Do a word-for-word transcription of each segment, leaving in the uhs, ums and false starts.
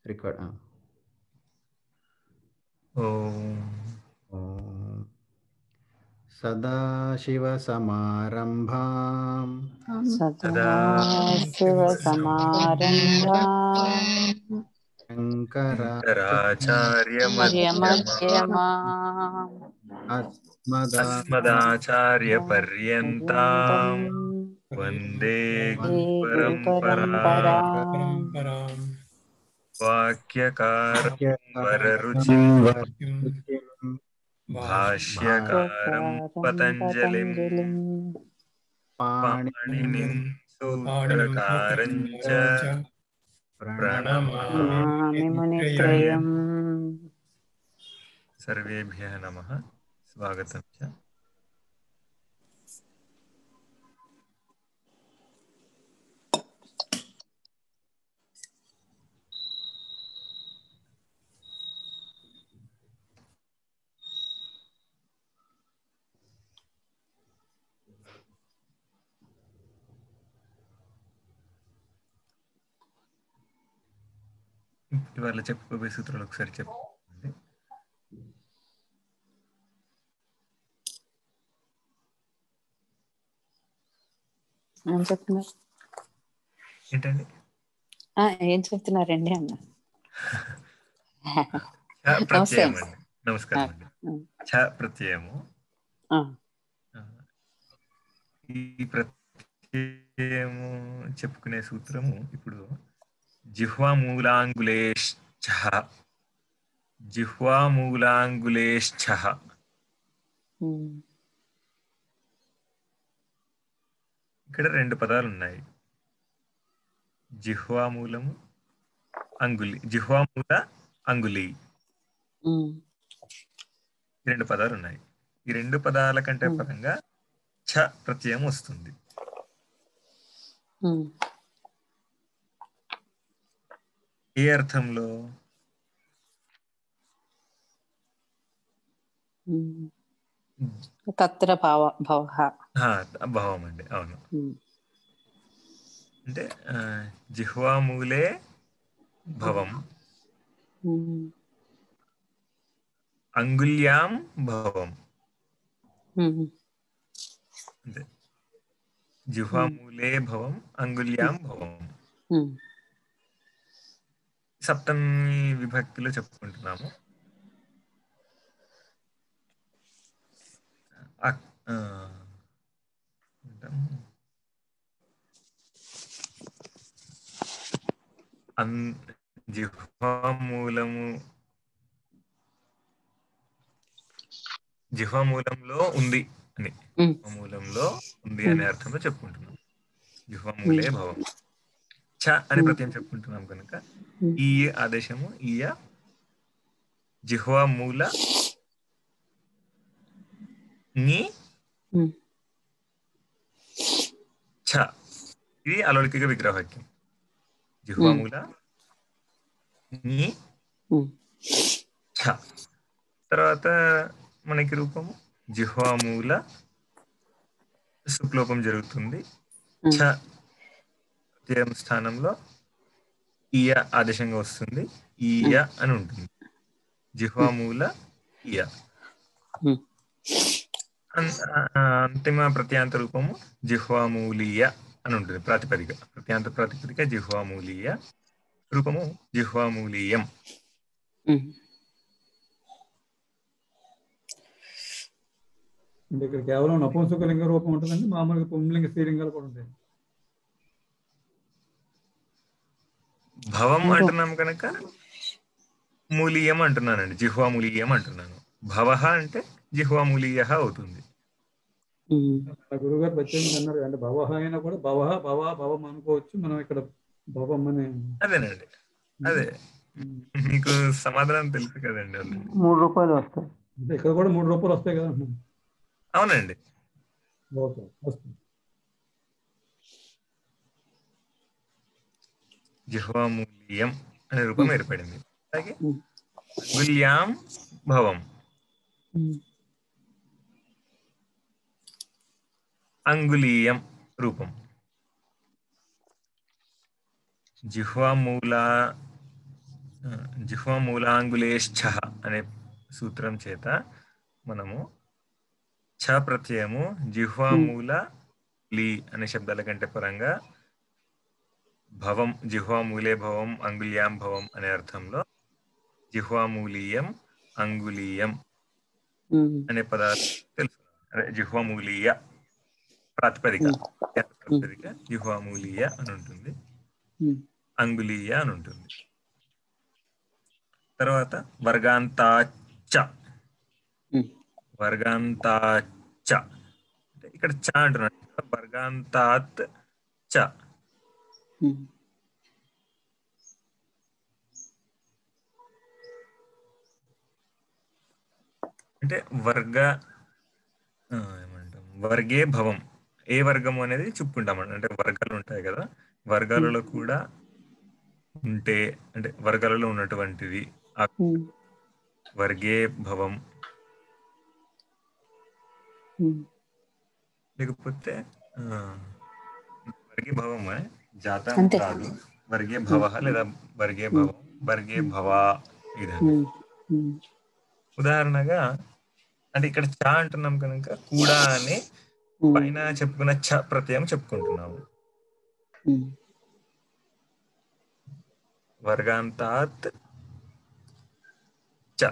Record. ఓం సదాశివసమారంభాం సదాశివసమారంభాం శంకరాచార్యమధ్యమాం అస్మదాచార్యపర్యంతం వందే గురుపరంపరాం వాక్యకారం వరరుచిం భాష్యకారం పతంజలిం పాణినిం సూత్రకారం చ ప్రణమామి మునిత్రయం. సర్వేభ్యః నమః. స్వాగతం చ. ఇవాళ చెప్పుకోబోయే సూత్రాలు ఒకసారి చెప్పండి. ఏం చెప్తున్నారు ఏంటండి? ఏం చెప్తున్నారండి అన్న. ప్రత్యయం అండి. నమస్కారం అండి. ఛ ప్రత్యయము. ఈ ప్రత్యయము చెప్పుకునే సూత్రము ఇప్పుడు జిహ్వామూలాంగులేశ్చ జిహ్వామూలాంగులేశ్చ. ఇక్కడ రెండు పదాలు ఉన్నాయి. జిహ్వామూలము అంగులి, జిహ్వామూల అంగులి, రెండు పదాలు ఉన్నాయి. ఈ రెండు పదాల కంటే పరంగా ఛ ప్రత్యయం వస్తుంది. ఏ అర్థంలో? తత్ర భావ భావం అండి. అవును. అంటే జిహ్వామూలే భవం, అంగుళ్యాం భవం. అంటే జిహ్వామూలే భవం, అంగుళ్యాం భవం. సప్తమి విభక్తిలో చెప్పుకుంటున్నాము. జిహ్వామూలము జిహ్వామూలంలో ఉంది అని, మూలంలో ఉంది అనే అర్థంలో చెప్పుకుంటున్నాం. జిహ్వామూలే భవం. ఛ అని ప్రత్యయం చెప్పుకుంటున్నాం కనుక ఈ ఆదేశము ఈయ జిహ్వామూల ని ఛ. ఇది అలౌకిక విగ్రహవాక్యం. జిహ్వామూల ని ఛ. తర్వాత మనకి రూపము జిహ్వామూల సుప్లోపం జరుగుతుంది. ఛ ప్రత్యయం స్థానంలో ఈయ ఆదేశంగా వస్తుంది. ఈయ అని ఉంటుంది. జిహ్వామూల ఈయ. అంతిమ ప్రత్యాంత రూపము జిహ్వామూలీయ అని ఉంటుంది. ప్రాతిపదిక ప్రత్యాంత ప్రాతిపదిక జిహ్వామూలీయ, రూపము జిహ్వామూలీయం. ఇక్కడ కేవలం నపుంసకలింగ రూపం ఉంటుందండి, మామూలుగా పుంలింగ స్త్రీలింగాలు కూడా ఉంటాయి. భవం అంటున్నాం కనుక మూలీయం అంటున్నానండి, జిహ్వామూలీయం అంటున్నాను. భవః అంటే జిహ్వామూలీయ అవుతుంది. గురువు గారు ప్రత్యేకంగా అన్నారు అంటే భవః అయినా కూడా భవః భవ భవం అనుకోవచ్చు. మనం ఇక్కడ భవం అని. అదేనండి, అదే మీకు సమాధానం తెలుసు కదండి. మూడు రూపాయలు వస్తాయి అంటే ఇక్కడ కూడా మూడు రూపాయలు వస్తాయి కదా. అవునండి. జిహ్వామూల్యం అనే రూపం ఏర్పడింది. అలాగే అంగుళ్యాం భవం, అంగుళీయం రూపం. జిహ్వామూల జిహ్వామూలాంగులేశ్చ అనే సూత్రం చేత మనము ఛ ప్రత్యయము జిహ్వామూల లి అనే శబ్దాల కంటే పరంగా భవం జిహ్వామూలే భవం అంగుళ్యాం భవం అనే అర్థంలో జిహ్వామూలీయం అంగుళీయం అనే పదాలు తెలుసు. అదే జిహ్వామూలీయ ప్రాతిపదిక ప్రాతిపదిక జిహ్వామూలీయ అని ఉంటుంది, అంగుళీయ అని ఉంటుంది. తర్వాత వర్గాంతాచ వర్గాంతాచ అంటే ఇక్కడ చ అంటున్నాడు, వర్గాంతాత్ చ అంటే వర్గ ఏమంటాం వర్గే భవం, ఏ వర్గము అనేది చెప్పుకుంటాం. అంటే వర్గాలు ఉంటాయి కదా, వర్గాలలో కూడా ఉంటే అంటే వర్గాలలో ఉన్నటువంటిది వర్గే భవం, లేకపోతే వర్గే భవం జాతం కాదు, వర్గే భవ లేదా వర్గే భవం వర్గే భవ ఇది. ఉదాహరణగా అంటే ఇక్కడ చ అంటున్నాం కనుక కూడా అని పైన చెప్పుకున్న చ ప్రత్యయం చెప్పుకుంటున్నాము. వర్గాంతాత్ చ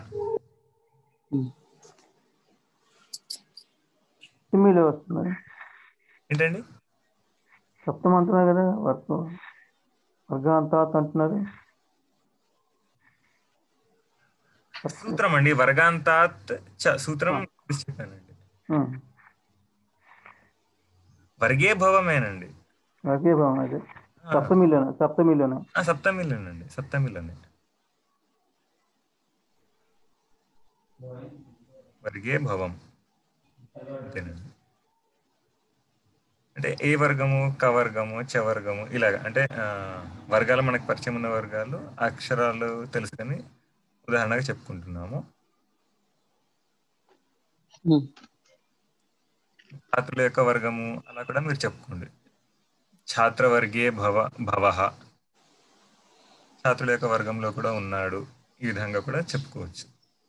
వస్తుంది ఏంటండి? సప్తమం అంటున్నారు కదా, వర్గం వర్గాంతాత్ అంటున్నారు. సూత్రం అండి, వర్గాంతాత్ చ సూత్రం చెప్పానండి. వర్గే భవమేనండి, వర్గే భవం అదే సప్తమిలోనే సప్తమిలోనే సప్తమిలోనండి సప్తమిలోనే వర్గే భవం అంతేనండి. అంటే ఏ వర్గము కవర్గము చవర్గము ఇలాగ అంటే వర్గాలు మనకు పరిచయం ఉన్న వర్గాలు అక్షరాలు తెలుసుకొని ఉదాహరణగా చెప్పుకుంటున్నాము. ఛాత్రుల యొక్క వర్గము అలా కూడా మీరు చెప్పుకోండి. ఛాత్రవర్గే భవ భవ ఛాత్రుల యొక్క వర్గంలో కూడా ఉన్నాడు, ఈ విధంగా కూడా చెప్పుకోవచ్చు.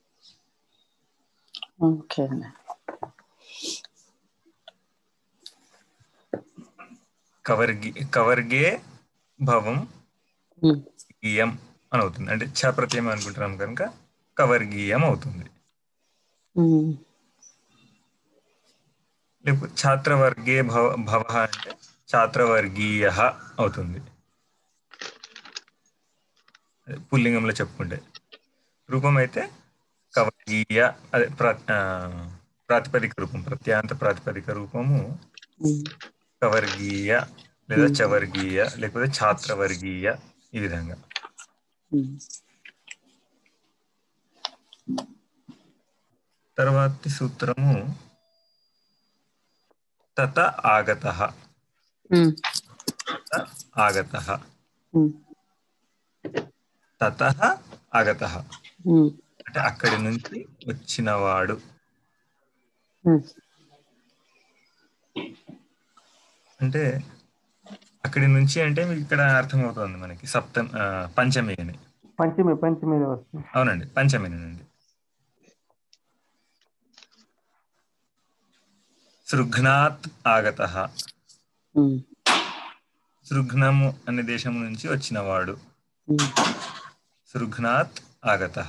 కవర్గి కవర్గే భవం గీయం అని అవుతుంది. అంటే ఛ ప్రత్యయం అనుకుంటున్నాం కనుక కవర్గీయం అవుతుంది. లేకపోతే ఛాత్రవర్గే భవ భవ అంటే ఛాత్రవర్గీయ అవుతుంది పుల్లింగంలో చెప్పుకుంటే. రూపం అయితే కవర్గీయ అదే ప్రాతిపదిక రూపం, ప్రత్యాంత ప్రాతిపదిక రూపము కవర్గీయ లేదా చవర్గీయ లేకపోతే ఛాత్రవర్గీయ ఈ విధంగా. తర్వాతి సూత్రము తత ఆగతః ఆగతః తతః ఆగతః అంటే అక్కడి నుంచి వచ్చినవాడు. అంటే అక్కడి నుంచి అంటే మీకు ఇక్కడ అర్థమవుతుంది మనకి సప్తమి పంచమి అని. పంచమి పంచమి వస్తుంది. అవునండి పంచమినండి. సృఘ్నాత్ ఆగతః సృఘ్నము అనే దేశం నుంచి వచ్చినవాడు. సృఘ్నాత్ ఆగతః.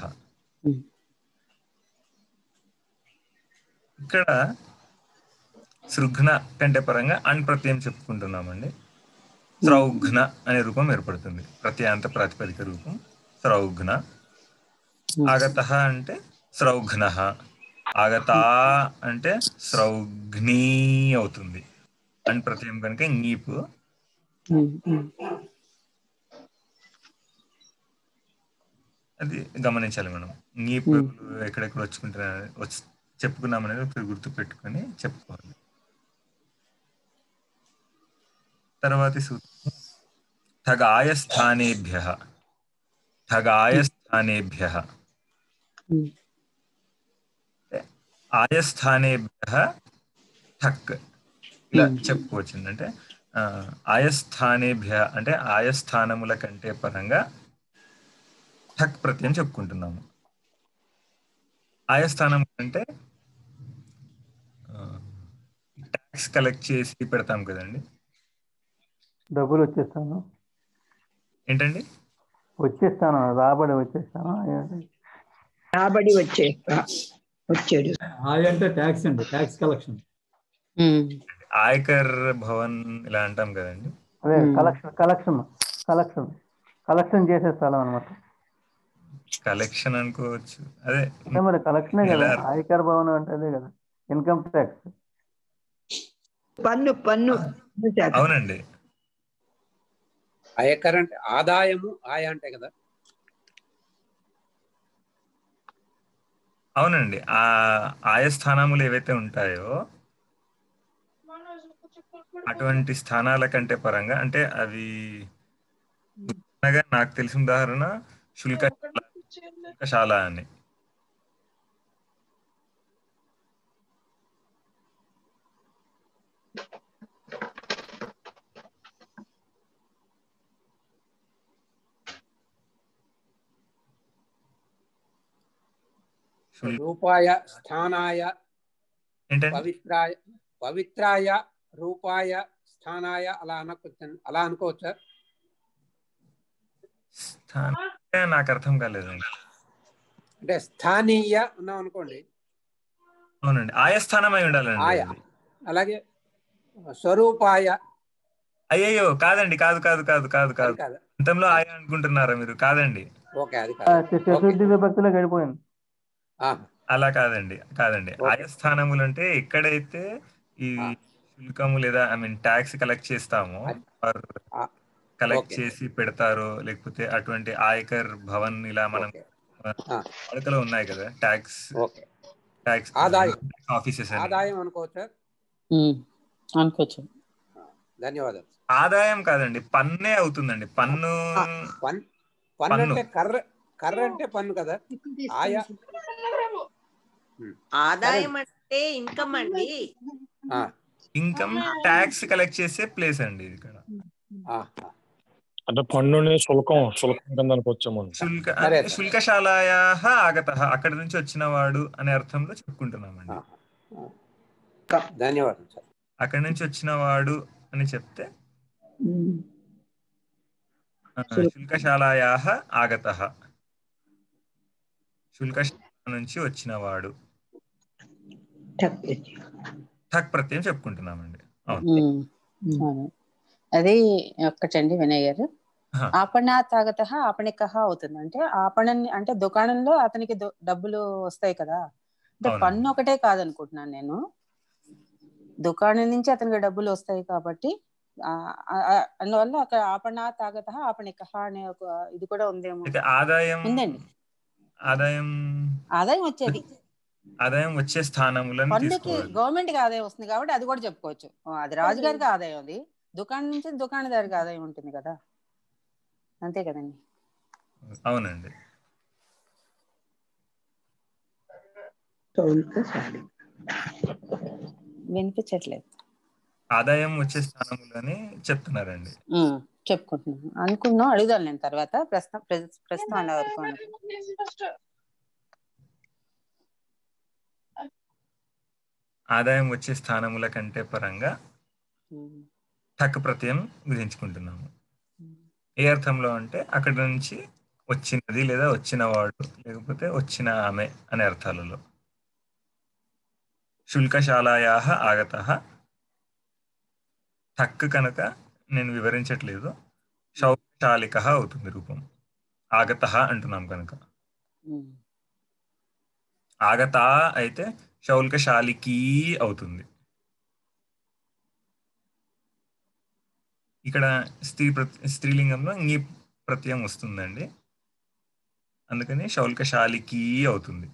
ఇక్కడ సృఘ్న కంటే పరంగా అన్ ప్రత్యయం చెప్పుకుంటున్నామండి. స్రౌఘ్న అనే రూపం ఏర్పడుతుంది, ప్రత్యాంత ప్రాతిపదిక రూపం స్రౌఘ్న. ఆగతః అంటే స్రౌఘ్న, ఆగతా అంటే స్రౌఘ్నీ అవుతుంది. అన్ ప్రత్యయం కనుక నీపు. అది గమనించాలి మనం. నీపు ఎక్కడెక్కడ వచ్చుకుంటున్నా వచ్చి చెప్పుకున్నామనేది ఒకటి గుర్తు పెట్టుకొని చెప్పుకోవాలి. తర్వాతి సూత్రం ఠగాయ స్థానేభ్యః. ఠగాయ స్థానేభ్యః ఆయస్థానేభ్యః ఠక్ ఇలా చెప్పుకోవచ్చు. అంటే ఆయస్థానేభ్య అంటే ఆయస్థానముల కంటే పరంగా ఠక్ ప్రత్యయం చెప్పుకుంటున్నాము. ఆయా స్థానం అంటే ట్యాక్స్ కలెక్ట్ చేసి పెడతాం కదండి. డబ్బులు వచ్చేస్తాను ఏంటండి? వచ్చేస్తాను రాబడి వచ్చేస్తాను. రాబడి వచ్చేస్తా వచ్చేది. ఆయ్ అంటే ట్యాక్స్ అండి, ట్యాక్స్ కలెక్షన్. ఆయకర్ భవన్ ఇలా అంటాం కదండి. అదే కలెక్షన్ కలెక్షన్ కలెక్షన్ కలెక్షన్ చేసే స్థలం అనమాట. కలెక్షన్ అనుకోవచ్చు. అదే అంటే మరి కలెక్షనే కదా, ఎలా- ఆయకర్ భవన్ అంటే అదే కదా, ఇన్కమ్ ట్యాక్స్. పన్ను పన్ను శాతం. అవునండి. ఆయకర్ అంటే ఆదాయము, ఆయ అంటే కదా. అవునండి. ఆ ఆయా స్థానములు ఏవైతే ఉంటాయో అటువంటి స్థానాల కంటే పరంగా అంటే అవి అనగా నాకు తెలిసిన ఉదాహరణ శుల్క శుల్కశాల అని. శుల్- రూపాయ, స్థానాయ, ఏంటండి? పవిత్రాయ, పవిత్రాయ, రూపాయ, స్థానాయ అలా అనుకోవచ్చు, అలా అనుకోవచ్చా? స్థానం నాకు అర్థం కాలేదండి. అంటే స్థానీయ ఉన్నాం అనుకోండి, అవునండి, ఆయా స్థానం అయి ఉండాలండి ఆయ. అది. అలాగే స్వరూపాయ అయ్యయ్యో కాదండి, కాదు కాదు కాదు కాదు అది కాదు కాదు. అంతంలో ఆయా అనుకుంటున్నారా మీరు? కాదండి, ఓకే, అది కాదు. చతుర్థి విభక్తిలో గడిపోయింది. ఆహా. అలా కాదండి, కాదండి. ఓకే. ఆయా స్థానములు అంటే ఎక్కడైతే ఈ ఆ. శుల్కము లేదా ఐ మీన్ ట్యాక్స్ కలెక్ట్ చేస్తామో అది. ఆర్ ఆ. Collect okay. చేసి పెడతారో, లేకపోతే అటువంటి ఆయకర్ భవన్ ఇలా మనం ఓకే. ఆ, ఆ. వాడుకలో ఉన్నాయి కదా ట్యాక్స్ ఓకే. ట్యాక్స్ ఆదాయం. ఆఫీసెస్ అని. ఆదాయం అనుకోవచ్చా? అనుకోవచ్చు. ధన్యవాదాలు. ఆదాయం కాదండి, పన్నే అవుతుందండి. పన్ను పన్ పన్ను పన్ను. అంటే కర్ర కర్ర అంటే పన్ను కదా. ఆయా ఆదాయం అంటే ఇన్కమ్ అండి. ఆ. ఇన్కమ్ ట్యాక్స్ కలెక్ట్ చేసే ప్లేస్ అండి ఇది ఇక్కడ. ఆహా. అంటే పన్నుని శుల్కం శుల్కం కింద అనుకోవచ్చాము. శుల్క సరే, అంటే సరే. శుల్కశాలయా ఆగత, అక్కడి నుంచి వచ్చిన వాడు అనే అర్థంలో చెప్పుకుంటున్నామండి. ఆహా. ధన్యవాదాలు సార్. అక్కడి నుంచి వచ్చిన వాడు అని చెప్తే ఆ, శుల్కశాలయా ఆగత, శుల్కశాల నుంచి వచ్చిన వాడు ఠక్ ప్రత్యయం చెప్పుకుంటున్నామండి. అవును. ఉమ్, అవును. అది ఒక్కటండి వినయ్ గారు. ఆహా. ఆపణాతాగత ఆపణిక అవుతుంది. అంటే ఆపణ అంటే దుకాణంలో అతనికి దు- డబ్బులు వస్తాయి కదా. అంటే అవునండి. పన్ను ఒకటే కాదనుకుంటున్నాను నేను, దుకాణం నుంచి అతనికి డబ్బులు వస్తాయి కాబట్టి ఆ, ఆ, ఆ, అందువల్ల అక్కడ ఆపణాతాగత ఆపణిక అనే ఒక ఇది కూడా ఉందేమో. అయితే ఆదాయం ఉందండి, ఆదాయం ఆదాయం వచ్చేది. ఆదాయం వచ్చే స్థానములను పన్నుకి తీసుకోవాలి. గవర్నమెంట్ కి ఆదాయం వస్తుంది కాబట్టి అది కూడా చెప్పుకోవచ్చు. ఆ, అది రాజుగారికి ఆదాయం, అది దుకాణం నుంచి దుకాణదారికి ఆదాయం ఉంటుంది కదా, అంతే కదండి. అవునండి. వినిపించట్లేదు. ఆదాయం వచ్చే స్థానములని చెప్తున్నారండి. ఉమ్, చెప్పుకుంటున్నాను అనుకున్నాం, అడుగుదాను నేను తర్వాత. ప్రస్తుతం ప్రస్- ప్రస్తుతం అన్న వరకు అనుకో. ఆదాయం వచ్చే స్థానముల కంటే పరంగా ఉమ్, ఠక్ ప్రత్యయం విధించుకుంటున్నాము. ఏ అర్థంలో అంటే అక్కడి నుంచి వచ్చినది లేదా వచ్చిన వాడు లేకపోతే వచ్చిన ఆమె అనే అర్థాలలో. శుల్కశాలయా ఆగత, ఠక్ కనుక నేను వివరించట్లేదు, శౌచాలిక అవుతుంది రూపం. ఆగత అంటున్నాం కనుక. ఉమ్, ఆగత అయితే శౌల్కశాలికి అవుతుంది. ఇక్కడ స్త్రీ ప్రత్య స్త్రీలింగంలో ఇంగి ప్రత్యయం వస్తుందండి, అందుకని శౌల్కశాలికి అవుతుంది.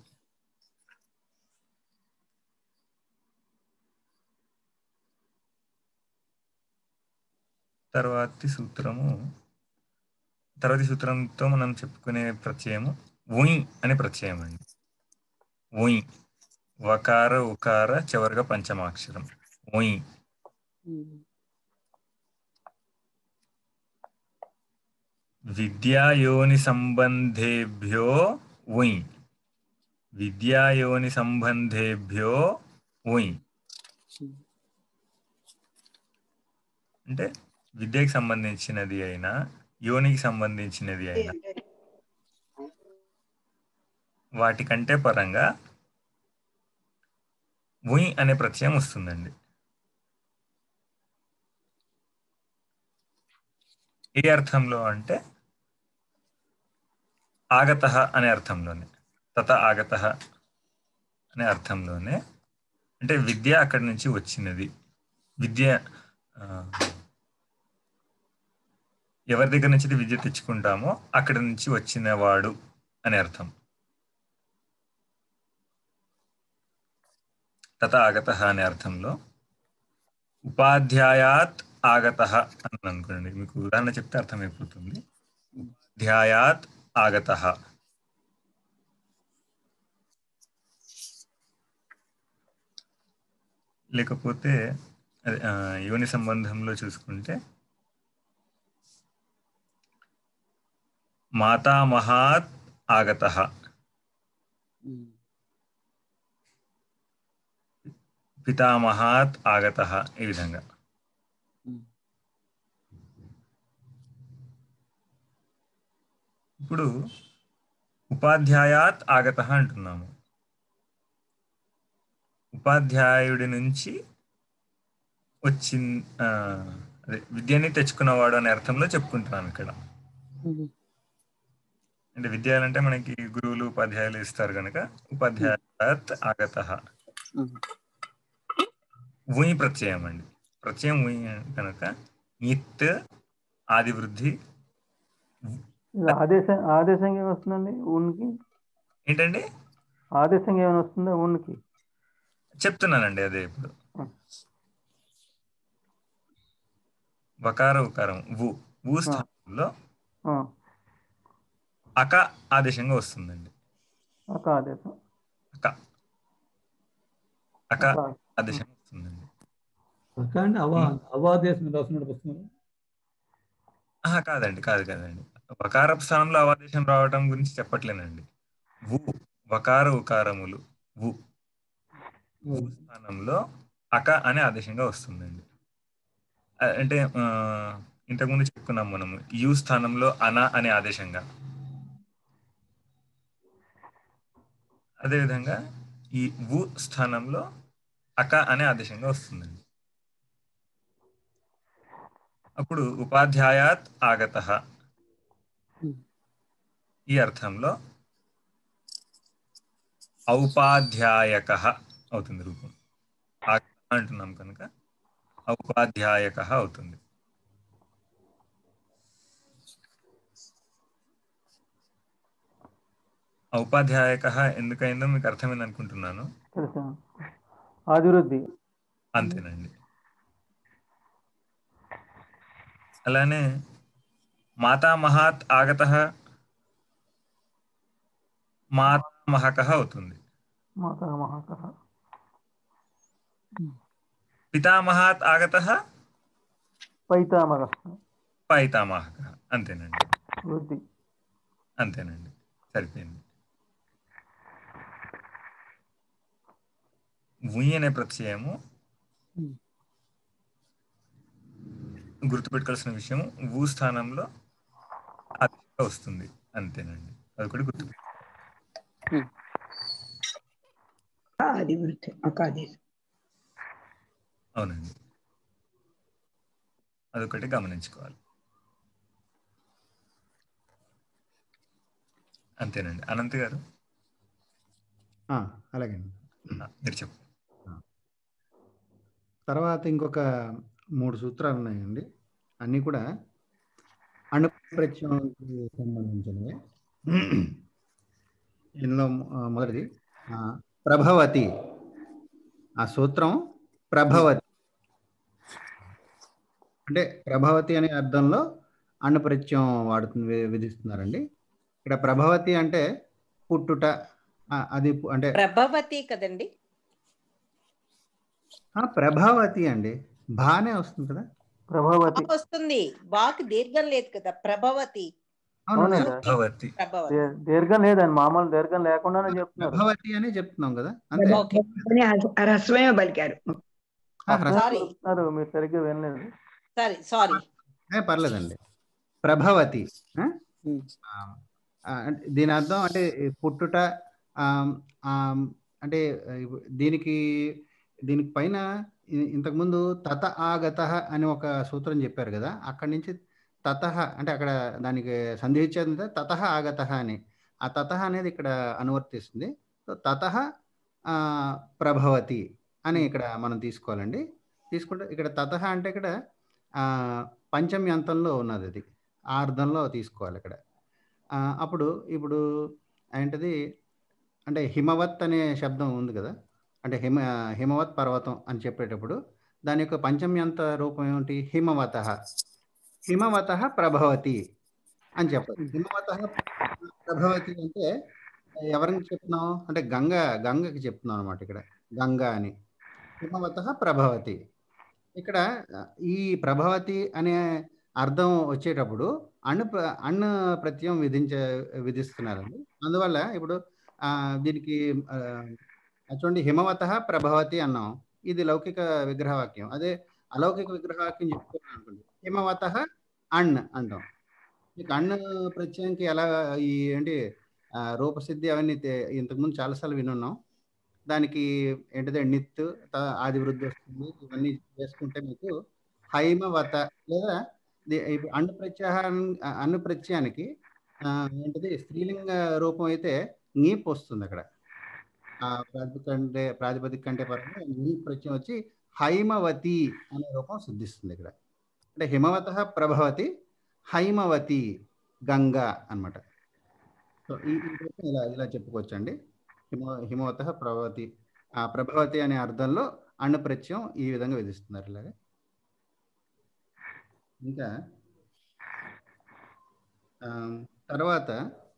తర్వాతి సూత్రము తర్వాతి సూత్రంతో మనం చెప్పుకునే ప్రత్యయము ఉయ్ అనే ప్రత్యయం అండి. ఉయ్, వకార ఉకార చివరిగా పంచమాక్షరం ఉయ్. ఉమ్. విద్యాయోని సంబంధేభ్యో ఉయ్ విద్యాయోని సంబంధేభ్యో ఉయ్ అంటే విద్యకి సంబంధించినది అయినా యోనికి సంబంధించినది అయినా వాటికంటే పరంగా ఉయ్ అనే ప్రత్యయం వస్తుందండి. ఏ అర్థంలో అంటే ఆగతః అనే అర్థంలోనే, తత ఆగతః అనే అర్థంలోనే, అంటే విద్య అక్కడి నుంచి వచ్చినది, విద్య ఎవరి దగ్గర నుంచి విద్య తెచ్చుకుంటామో అక్కడి నుంచి వచ్చినవాడు అనే అర్థం. తత ఆగతః అనే అర్థంలో ఉపాధ్యాయాత్ ఆగతః అని అనుకోండి, మీకు ఉదాహరణ చెప్తే అర్థమైపోతుంది. ఉపాధ్యాయాత్ ఆగతః, లేకపోతే యోని సంబంధంలో చూసుకుంటే మాతామహాత్ ఆగతః, పితామహాత్ ఆగతః, ఈ విధంగా. ఇప్పుడు ఉపాధ్యాయాత్ ఆగతః అంటున్నాము, ఉపాధ్యాయుడి నుంచి వచ్చి అదే విద్యని తెచ్చుకున్నవాడు అనే అర్థంలో చెప్పుకుంటున్నాను ఇక్కడ. అంటే విద్యాలంటే మనకి గురువులు ఉపాధ్యాయులు ఇస్తారు కనుక ఉపాధ్యాయాత్ ఆగతః. ఉయ్ ప్రత్యయం అండి, ప్రత్యయం ఉయ్ కనుక ఇత్ ఆది వృద్ధి. ఆదేశం ఆదేశంగా ఏమి వస్తుందండి ఊనికి? ఏంటండి ఆదేశంగా ఏమైనా వస్తుందా ఊనికి? చెప్తున్నానండి అదే. ఇప్పుడు వకార ఉకారం వు వు స్థానంలో అక ఆదేశంగా వస్తుందండి. అక ఆదేశం అక అక ఆదేశంగా వస్తుందండి. అక అంటే అవా అవాదేశం రాస్తున్నాడు పుస్తకంలో. కాదండి కాదు కాదండి వకార స్థానంలో అవాదేశం రావడం గురించి చెప్పట్లేనండి. వు వకార ఉకారములు వు స్థానంలో అక అనే ఆదేశంగా వస్తుందండి. అంటే ఇంతకుముందు చెప్పుకున్నాం మనము యు స్థానంలో అన అనే ఆదేశంగా, అదేవిధంగా ఈ వు స్థానంలో అక అనే ఆదేశంగా వస్తుందండి. అప్పుడు ఉపాధ్యాయాత్ ఆగతః ఈ అర్థంలో ఔపాధ్యాయకః అవుతుంది రూపం. ఆగతః అంటున్నాం కనుక ఔపాధ్యాయకః అవుతుంది. ఔపాధ్యాయకః ఎందుకైందో మీకు అర్థమైంది అనుకుంటున్నాను. అభివృద్ధి అంతేనండి. అలానే మాతామహాత్ ఆగతః మాతామహకః అవుతుంది. మాతామహకః. పితామహాత్ ఆగతః పైతామహః పైతామహకః. అంతేనండి, వృద్ధి. అంతేనండి, సరిపోయింది. ఉయ్ అనే ప్రత్యయము గుర్తుపెట్టుకోవాల్సిన విషయం వు స్థానంలో ఆదేశంగా వస్తుంది. అంతేనండి, అది కూడా గుర్తుపెట్టు. అవునండి, అదొకటి గమనించుకోవాలి. అంతేనండి. అనంత్ గారు అలాగే మీరు చెప్పు. తర్వాత ఇంకొక మూడు సూత్రాలు ఉన్నాయండి, అన్నీ కూడా అణు ప్రత్యయానికి సంబంధించినవి. ఇందులో మొదటిది ప్రభవతి. ఆ సూత్రం ప్రభవతి అంటే ప్రభవతి అనే అర్థంలో అణు ప్రత్యయం వాడుతుంది, విధిస్తున్నారండి. ఇక్కడ ప్రభవతి అంటే పుట్టుట, అది అంటే ప్రభవతి కదండి. ప్రభావతి అండి, బానే వస్తుంది కదా, ప్రభావతి వస్తుంది. బాకి దీర్ఘం లేదు కదా, ప్రభవతి. అవునండి ప్రభవతి దే- దీర్ఘం లేదండి, మామూలు దీర్ఘం లేకుండానే చెప్తున్నారు. ప్రభవతి అని చెప్తున్నాం కదా అంతే. ఓకే అని హ్రస్వమే పలికారు. ఆ, హ్రస్వ- అర్థం సారీ చెప్తున్నారు, మీరు సరిగ్గా వినలేదు. సారీ సారీ ఏ, పర్లేదండి. ప్రభవతి ఆ? ఆ, ఆ, అంటే దీని అర్థం అంటే పుట్టుట. ఆ, ఆ, అంటే దీనికి దీనికి పైన ఇ- ఇంతకుముందు తత ఆగత అని ఒక సూత్రం చెప్పారు కదా, అక్కడి నుంచి తత అంటే అక్కడ దానికి సంధి ఇచ్చేది తత ఆగత అని. ఆ తత అనేది ఇక్కడ అనువర్తిస్తుంది. సో తత ప్రభవతి అని ఇక్కడ మనం తీసుకోవాలండి. తీసుకుంటే ఇక్కడ తత అంటే ఇక్కడ ఆ, పంచమి అంతంలో ఉన్నది, అది ఆ అర్థంలో తీసుకోవాలి ఇక్కడ. ఆ, అప్పుడు ఇప్పుడు ఏంటది అంటే హిమవత్ అనే శబ్దం ఉంది కదా, అంటే హిమ హిమవత్ పర్వతం అని చెప్పేటప్పుడు దాని యొక్క పంచమ్యంత రూపం ఏమిటి? హిమవత. హిమవత ప్రభవతి అని చెప్పాలి. హిమవత ప్రభవతి అంటే ఎవరికి చెప్తున్నాం అంటే గంగ గంగకి చెప్తున్నాం అనమాట ఇక్కడ, గంగా అని. హిమవత ప్రభవతి. ఇక్కడ ఈ ప్రభవతి అనే అర్థం వచ్చేటప్పుడు అణు ప్ర- అణు ప్రత్యయం విధించ విధిస్తున్నారండి. అందువల్ల ఇప్పుడు ఆ, దీనికి ఆ, చూడండి, హిమవత ప్రభవతి అన్నాం, ఇది లౌకిక విగ్రహవాక్యం. అదే అలౌకిక విగ్రహవాక్యం చెప్పుకోవాలి అనుకోండి, హిమవత అణ్ అంటాం. మీకు అణ్ ప్రత్యయంకి ఎలా ఈ ఏంటి ఆ, రూపసిద్ధి అవన్నీ తే- ఇంతకుముందు చాలాసార్లు వినున్నాం. దానికి ఏంటిదే నిత్ త- ఆది వృద్ధి వస్తుంది, ఇవన్నీ చేసుకుంటే మీకు హైమవత లేదా ది- ఇప్పుడు అన్ను ప్రత్యాహారం అన్ను ప్రత్యయానికి ఆ, ఏంటిది స్త్రీలింగ రూపం అయితే నీప్ వస్తుంది అక్కడ. ఆ ప్రాతిపదిక కంటే ప్రాతిపదిక కంటే పరంగా నీ ప్రత్యయం వచ్చి హైమవతి అనే రూపం సిద్ధిస్తుంది ఇక్కడ. అంటే హిమవత ప్రభవతి, హైమవతి గంగా అన్నమాట. సో ఈ ఈ రూపం ఇలా ఇలా చెప్పుకోవచ్చు అండి. హిమ హిమవత ప్రభవతి, ఆ ప్రభవతి అనే అర్థంలో అన్న ప్రత్యయం ఈ విధంగా విధిస్తున్నారు ఇలాగా. ఇంకా ఆ, తర్వాత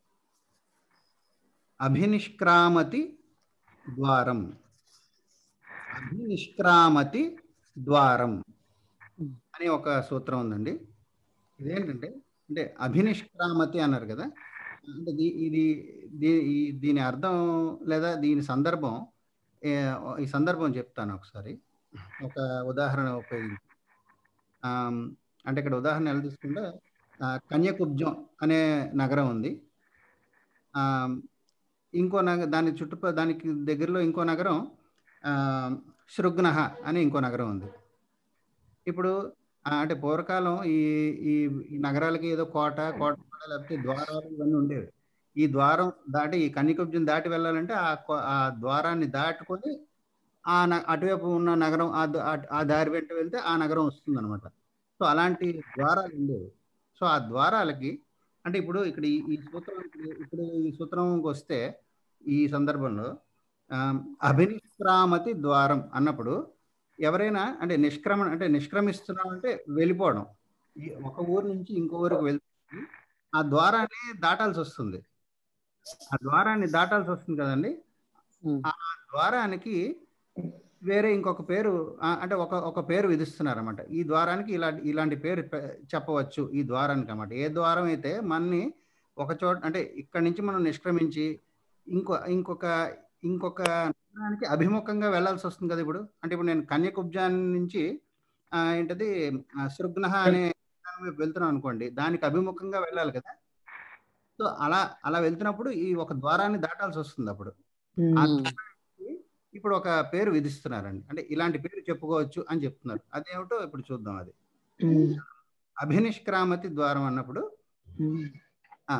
అభినిష్క్రామతి ద్వారం. అభినిష్క్రామతి ద్వారం అని ఒక సూత్రం ఉందండి. ఇదేంటంటే అంటే అభినిష్క్రామతి అన్నారు కదా, అంటే దీ- ఇది దీ- ఈ దీని అర్థం లేదా దీని సందర్భం ఏ- ఈ సందర్భం చెప్తాను ఒకసారి ఒక ఉదాహరణ ఉపయోగించి. ఆమ్, అంటే ఇక్కడ ఉదాహరణ ఎలా తీసుకుంటే ఆ, కన్యకుబ్జం అనే నగరం ఉంది. ఆమ్, ఇంకో నగ దాని చుట్టుపక్కల దానికి దగ్గరలో ఇంకో నగరం ఆ, శృగ్నహ అని ఇంకో నగరం ఉంది. ఇప్పుడు ఆ, అంటే పూర్వకాలం ఈ ఈ ఈ నగరాలకి ఏదో కోట కోట కూడా లేకపోతే ద్వారాలు ఇవన్నీ ఉండేవి. ఈ ద్వారం దాటి ఈ కన్యకుబ్జం దాటి వెళ్ళాలంటే ఆ కొ- ఆ ద్వారాన్ని దాటుకొని ఆ న- అటువైపు ఉన్న నగరం ఆ ద- ఆ- ఆ దారి వెంట వెళ్తే ఆ నగరం వస్తుంది అనమాట. సో అలాంటి ద్వారాలు ఉండేవి. సో ఆ ద్వారాలకి అంటే ఇప్పుడు ఇక్కడ ఈ ఈ సూత్రం ఇప్పుడు ఇప్పుడు ఈ సూత్రంకి వస్తే ఈ సందర్భంలో ఆ, అభినిష్క్రామతి ద్వారం అన్నప్పుడు ఎవరైనా అంటే నిష్క్రమణ అంటే నిష్క్రమిస్తున్నాం అంటే వెళ్ళిపోవడం, ఈ ఒక ఊరు నుంచి ఇంకో ఊరికి వెళ్తే ఆ ద్వారాన్ని దాటాల్సి వస్తుంది. ఆ ద్వారాన్ని దాటాల్సి వస్తుంది కదండి. ఆ ద్వారానికి వేరే ఇంకొక పేరు ఆ, అంటే ఒక ఒక పేరు విధిస్తున్నారు అనమాట. ఈ ద్వారానికి ఇలాంటి ఇలాంటి పేరు పె- చెప్పవచ్చు ఈ ద్వారానికి అన్నమాట. ఏ ద్వారం అయితే మనని ఒక చోట అంటే ఇక్కడి నుంచి మనం నిష్క్రమించి ఇంకో ఇంకొక ఇంకొక నగరానికి అభిముఖంగా వెళ్ళాల్సి వస్తుంది కదా. ఇప్పుడు అంటే ఇప్పుడు నేను కన్యకుబ్జాన్ నుంచి ఆ, ఏంటది ఆ, శృగ్నహ అనే నగరం వైపు వెళ్తున్నాను అనుకోండి, దానికి అభిముఖంగా వెళ్ళాలి కదా. సో అలా అలా వెళ్తున్నప్పుడు ఈ ఒక ద్వారాన్ని దాటాల్సి వస్తుంది. అప్పుడు ఆ ద్వారానికి ఇప్పుడు ఒక పేరు విధిస్తున్నారండి, అంటే ఇలాంటి పేరు చెప్పుకోవచ్చు అని చెప్తున్నారు. అదేమిటో ఇప్పుడు చూద్దాం. అది అభినిష్క్రామతి ద్వారం అన్నప్పుడు ఆ,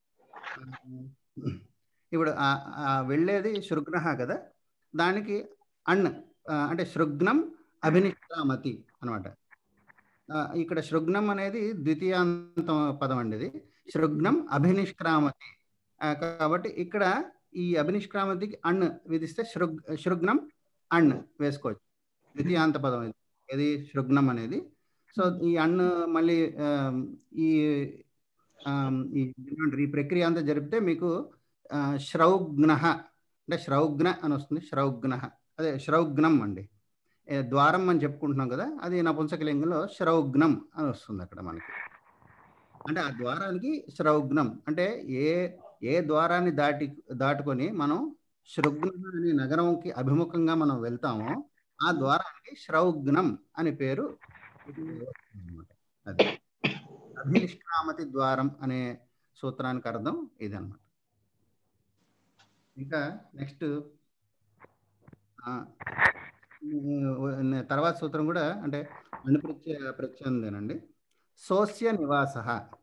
ఇప్పుడు ఆ- ఆ వెళ్ళేది శృగ్నహ కదా, దానికి అణ్ ఆ, అంటే శృగ్నం అభినిష్క్రామతి అనమాట. ఇక్కడ శృగ్నం అనేది ద్వితీయాంత పదం అండి. ఇది శృగ్నం అభినిష్క్రామతి. ఆ, కాబట్టి ఇక్కడ ఈ అభినిష్క్రామతికి అణ్ విధిస్తే శృగ్ శృగ్నం అణ్ వేసుకోవచ్చు. ద్వితీయాంత పదం ఇది, ఇది శృగ్నం అనేది. సో ఈ అణ్ మళ్ళీ ఆ, ఈ ఆ, ఈ ఏమంటారు, ఈ ప్రక్రియ అంతా జరిపితే మీకు ఆ, శ్రౌగ్న అంటే శ్రౌగ్న అని వస్తుంది. శ్రౌగ్న అదే శ్రౌగ్నం అండి. ఏ, ద్వారం అని చెప్పుకుంటున్నాం కదా, అది నపుంసకలింగంలో శ్రౌగ్నం అని వస్తుంది అక్కడ మనకి. అంటే ఆ ద్వారానికి శ్రౌఘ్నం అంటే ఏ ఏ ద్వారాన్ని దాటి దాటుకొని మనం శృఘ్న అనే నగరంకి అభిముఖంగా మనం వెళ్తామో ఆ ద్వారానికి శ్రౌఘ్నం అనే పేరు అన్నమాట. అది అభినిష్క్రామతి ద్వారం అనే సూత్రానికి అర్థం ఇదన్నమాట. ఇంకా నెక్స్ట్ తర్వాత సూత్రం కూడా అంటే అణుప్రత్యయ ప్రత్యయందేనండి. సోస్య నివాస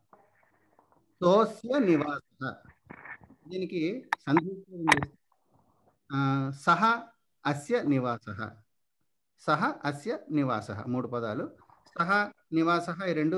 సోస్య నివాస దీనికి సంధి సహ అస్య నివాస సహ అస్య నివాస మూడు పదాలు. సహ నివాస ఈ రెండు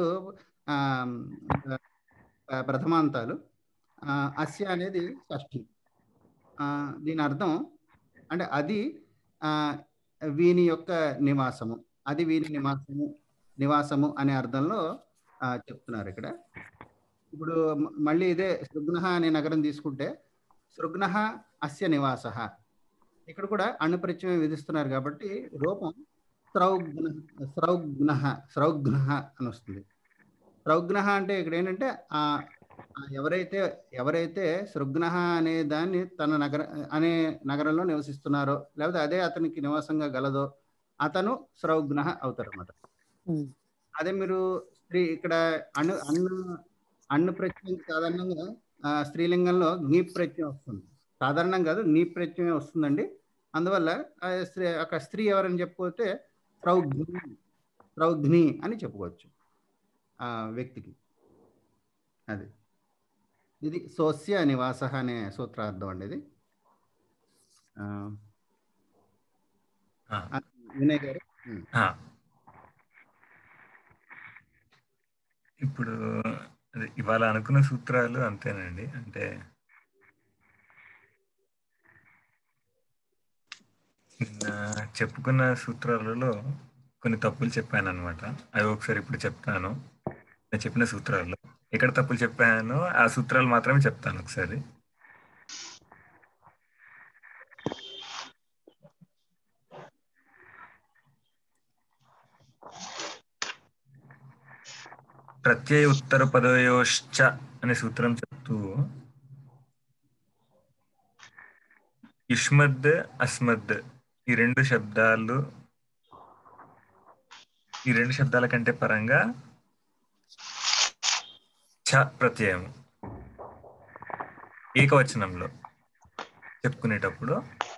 ప్రథమాంతాలు. అస్య అనేది షష్ఠి. దీని అర్థం అంటే అది వీని యొక్క నివాసము, అది వీని నివాసము నివాసము అనే అర్థంలో చెప్తున్నారు ఇక్కడ. ఇప్పుడు మళ్ళీ ఇదే శృఘ్న అనే నగరం తీసుకుంటే శృఘ్న అస్య నివాస ఇక్కడ కూడా అణుప్రత్యయం విధిస్తున్నారు కాబట్టి రూపం శ్రౌఘ్న శ్రౌఘ్న శ్రౌఘ్న అని వస్తుంది. శ్రౌఘ్న అంటే ఇక్కడ ఏంటంటే ఆ ఎవరైతే ఎవరైతే శృఘ్న అనే దాన్ని తన నగర అనే నగరంలో నివసిస్తున్నారో లేకపోతే అదే అతనికి నివాసంగా గలదో అతను శ్రౌఘ్న అవుతారు అన్నమాట. అదే మీరు స్త్రీ ఇక్కడ అణు అన్ను అన్ను ప్రత్యయం సాధారణంగా స్త్రీలింగంలో నీ ప్రత్యయం వస్తుంది. సాధారణం కాదు, నీ ప్రత్యయం వస్తుందండి. అందువల్ల స్త్రీ అక్కడ స్త్రీ ఎవరని చెప్పుకోతే శ్రౌఘ్ని శ్రౌఘ్ని అని చెప్పుకోవచ్చు ఆ వ్యక్తికి. అది ఇది సోస్య నివాస అనే సూత్రార్థం అండి. ఇది వినయ్ గారు. ఇప్పుడు అదే ఇవాళ అనుకున్న సూత్రాలు అంతేనండి. అంటే నిన్న చెప్పుకున్న సూత్రాలలో కొన్ని తప్పులు చెప్పాను అనమాట. అవి ఒకసారి ఇప్పుడు చెప్తాను. నేను చెప్పిన సూత్రాల్లో ఎక్కడ తప్పులు చెప్పానో ఆ సూత్రాలు మాత్రమే చెప్తాను ఒకసారి. ప్రత్యయ ఉత్తర పదయోశ్చ అనే సూత్రం చెప్తూ యుష్మద్ అస్మద్ ఈ రెండు శబ్దాలు ఈ రెండు శబ్దాల కంటే పరంగా ఛ ప్రత్యయం ఏకవచనంలో చెప్పుకునేటప్పుడు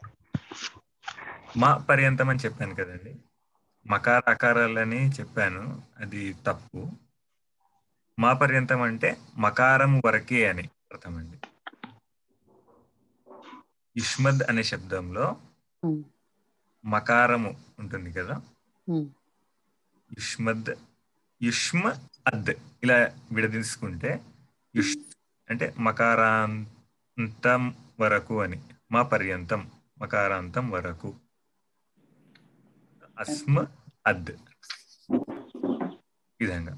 మా పర్యంతం అని చెప్పాను కదండి. మకార అకారాలని చెప్పాను, అది తప్పు. మా పర్యంతం అంటే మకారం వరకే అని అర్థం అండి. యుష్మద్ అనే శబ్దంలో మకారము ఉంటుంది కదా, యుష్మద్ యుష్మ అద్ ఇలా విడదీసుకుంటే యుష్ అంటే మకారాంతం వరకు అని, మా పర్యంతం మకారాంతం వరకు. అస్మ అద్ విధంగా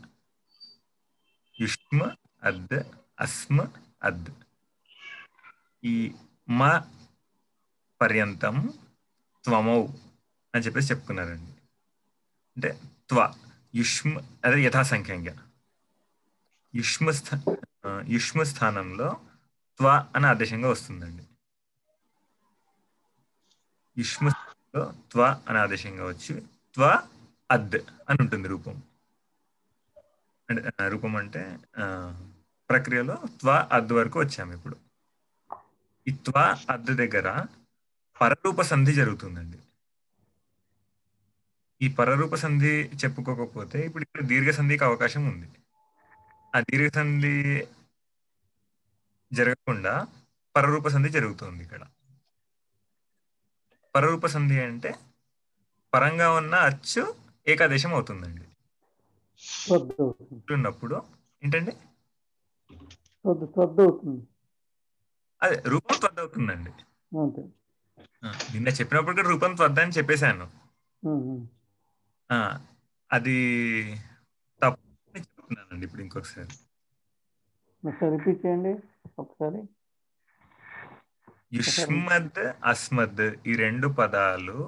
యుష్మ అద్ అస్మ అద్. ఈ మా పర్యంతం త్వమౌ అని చెప్పేసి చెప్పుకున్నారండి. అంటే త్వ యుష్మ అదే యథాసంఖ్యంగా యుష్మ స్థా యుష్మ స్థానంలో త్వ అనే ఆదేశంగా వస్తుందండి. యుష్మ స్థానంలో త్వ అనే ఆదేశంగా వచ్చి త్వ అద్ అని ఉంటుంది రూపం. అంటే రూపం అంటే ప్రక్రియలో త్వ అద్ వరకు వచ్చాము. ఇప్పుడు ఈ త్వ అద్ దగ్గర పరరూప సంధి జరుగుతుందండి. ఈ పరరూప సంధి చెప్పుకోకపోతే ఇప్పుడు ఇక్కడ దీర్ఘ సంధికి అవకాశం ఉంది. ఆ దీర్ఘ సంధి జరగకుండా పరరూప సంధి జరుగుతుంది. ఇక్కడ పరరూప సంధి అంటే పరంగా ఉన్న అచ్చు ఏకాదేశం అవుతుందండి. ఉన్నప్పుడు ఏంటండి అదే రూపం త్వద్ద అవుతుందండి. నిన్న చెప్పినప్పుడు కూడా రూపం త్వద్ద అని చెప్పేశాను. అది తప్పు చెప్తున్నానండి. ఇప్పుడు ఇంకొకసారి రిపీట్ చేయండి ఒకసారి. యుష్మద్ అస్మద్ ఈ రెండు పదాలు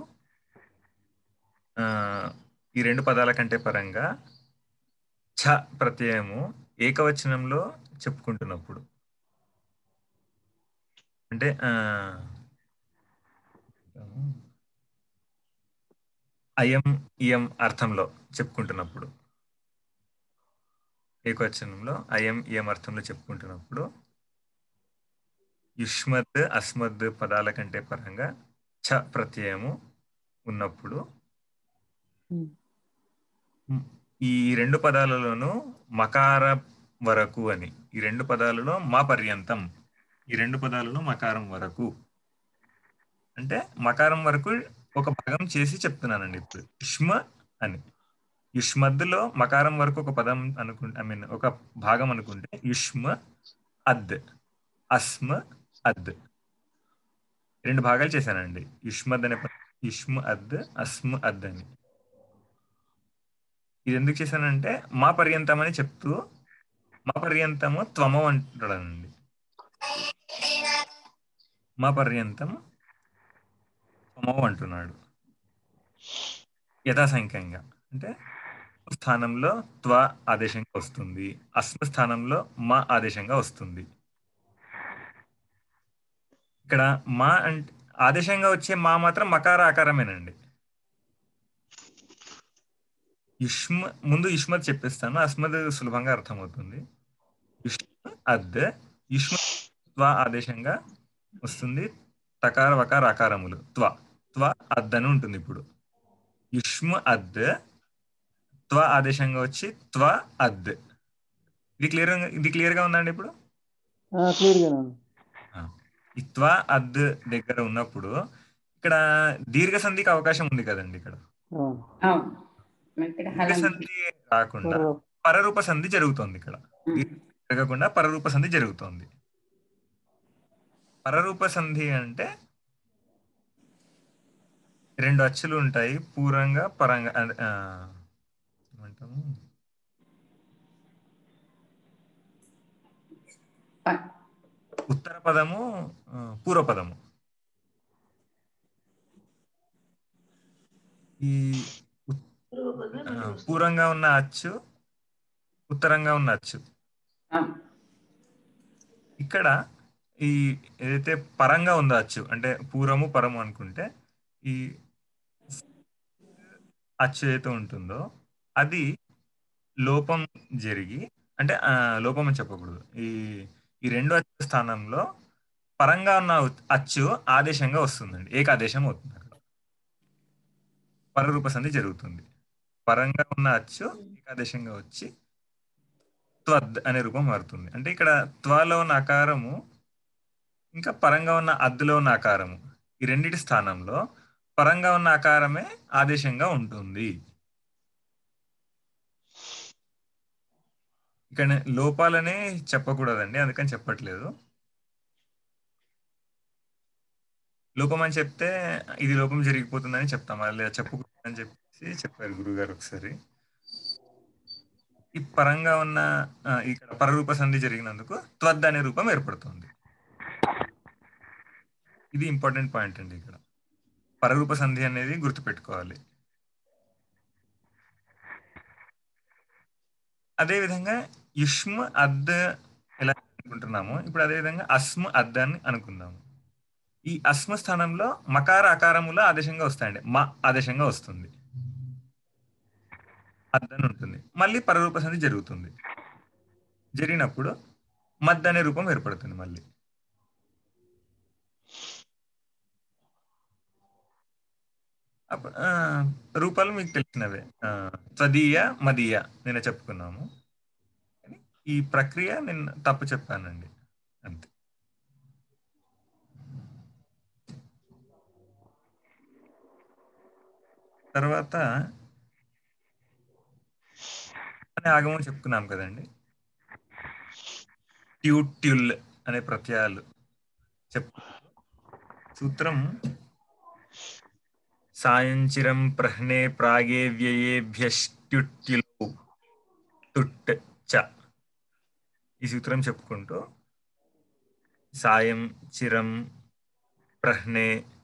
ఈ రెండు పదాల కంటే పరంగా ఛ ప్రత్యయము ఏకవచనంలో చెప్పుకుంటున్నప్పుడు అంటే ఆ, అయం ఇయం అర్థంలో చెప్పుకుంటున్నప్పుడు ఏకవచనంలో అయం ఇయం అర్థంలో చెప్పుకుంటున్నప్పుడు యుష్మద్ అస్మద్ పదాల కంటే పరంగా చ ప్రత్యయము ఉన్నప్పుడు మ్, ఈ రెండు పదాలలోనూ మకార వరకు అని ఈ రెండు పదాలలో మా పర్యంతం ఈ రెండు పదాలలో మకారం వరకు అంటే మకారం వరకు ఒక భాగం చేసి చెప్తున్నానండి ఇప్పుడు యుష్మ అని యుష్మద్లో మకారం వరకు ఒక పదం అనుకుంటే ఐ మీన్ ఒక భాగం అనుకుంటే యుష్మ అద్ అస్మ అద్ రెండు భాగాలు చేశానండి యుష్మద్ అనే పదం యుష్మ అద్ అస్మ అద్ అని ఇది ఎందుకు చేశానంటే మా పర్యంతం అని చెప్తూ మా పర్యంతము త్వము అంటాడండి మా పర్యంతం త్వము అంటున్నాడు యథాసంఖ్యంగా అంటే స్థానంలో త్వ ఆదేశంగా వస్తుంది అస్మ స్థానంలో మా ఆదేశంగా వస్తుంది ఇక్కడ మా అంటే ఆదేశంగా వచ్చే మా మాత్రం మకార ఆకారమేనండి యుష్మ ముందు యుష్మత్ చెప్పిస్తాను అస్మద్ సులభంగా అర్థమవుతుంది యుష్మ అద్ యుష్మ త్వ ఆదేశంగా వస్తుంది తకార వకార ఆకారములు త్వ త్వ అద్ అని ఉంటుంది ఇప్పుడు యుష్మ అద్ త్వ ఆదేశంగా వచ్చి త్వ అద్ ఇది క్లియర్ ఇది క్లియర్ గా ఉందండి ఇప్పుడు క్లియర్గా ఉంది. ఆ. ఈ త్వ అద్ దగ్గర ఉన్నప్పుడు ఇక్కడ దీర్ఘ సంధికి అవకాశం ఉంది కదండి ఇక్కడ అవును. దీర్ఘ సంధి రాకుండా పరరూప సంధి జరుగుతోంది ఇక్కడ దీర్ఘ జరగకుండా పరరూప సంధి జరుగుతోంది పరరూప సంధి అంటే రెండు అచ్చులు ఉంటాయి పూర్వంగా పరంగా అదే, ఆ, ఏమంటాము ఉత్తర పదము ఆ, పూర్వ పదము ఈ ఉత్- ఆ, పూర్వంగా ఉన్న అచ్చు ఉత్తరంగా ఉన్న అచ్చు ఇక్కడ ఈ ఏదైతే పరంగా ఉందో అచ్చు అంటే పూర్వము పరము అనుకుంటే ఈ అచ్చు ఏదైతే ఉంటుందో అది లోపం జరిగి అంటే ఆ, లోపం అని చెప్పకూడదు ఈ ఈ రెండు అచ్చు స్థానంలో పరంగా ఉన్న ఉత్- అచ్చు ఆదేశంగా వస్తుందండి ఏకాదేశం అవుతుంది అక్కడ పరరూప సంధి జరుగుతుంది పరంగా ఉన్న అచ్చు ఏకాదేశంగా వచ్చి త్వద్ అనే రూపం మారుతుంది అంటే ఇక్కడ త్వలో ఉన్న ఆకారము ఇంకా పరంగా ఉన్న అద్దులో ఉన్న ఆకారము ఈ రెండిటి స్థానంలో పరంగా ఉన్న ఆకారమే ఆదేశంగా ఉంటుంది ఇక్కడ లోపాలనే చెప్పకూడదండి అందుకని చెప్పట్లేదు లోపం అని చెప్తే ఇది లోపం జరిగిపోతుందని చెప్తాం అలా చెప్పకూడదని చెప్పేసి చెప్పారు గురుగారు ఒకసారి ఈ పరంగా ఉన్న ఆ, ఇక్కడ పరరూప సంధి జరిగినందుకు త్వద్ అనే రూపం ఏర్పడుతుంది ఇది ఇంపార్టెంట్ పాయింట్ అండి ఇక్కడ పరరూప సంధి అనేది గుర్తుపెట్టుకోవాలి అదేవిధంగా యుష్మ అద్ ఎలా అనుకుంటున్నామో ఇప్పుడు అదేవిధంగా అస్మ అద్ అని అనుకుందాము ఈ అస్మ స్థానంలో మకార అకారముల ఆదేశంగా వస్తాయండి మా ఆదేశంగా వస్తుంది అద్ అని ఉంటుంది మళ్ళీ పరరూప సంధి జరుగుతుంది జరిగినప్పుడు మద్ అనే రూపం ఏర్పడుతుంది మళ్ళీ అప్పుడు ఆ, రూపాలు మీకు తెలిసినవే ఆ, త్వదీయ మదీయ నేను చెప్పుకున్నాము కానీ ఈ ప్రక్రియ నేను తప్పు చెప్పానండి అంతే తర్వాత అనే ఆగమం చెప్పుకున్నాం కదండి ట్యూట్యుల్ అనే ప్రత్యయాలు చెప్పు సూత్రం సాయంచిరం ప్రహ్నే ప్రాగే వ్యయేభ్యష్ట్యుట్యులు తుట్ చ ఈ సూత్రం చెప్పుకుంటూ సాయం చిరం ప్రహ్నే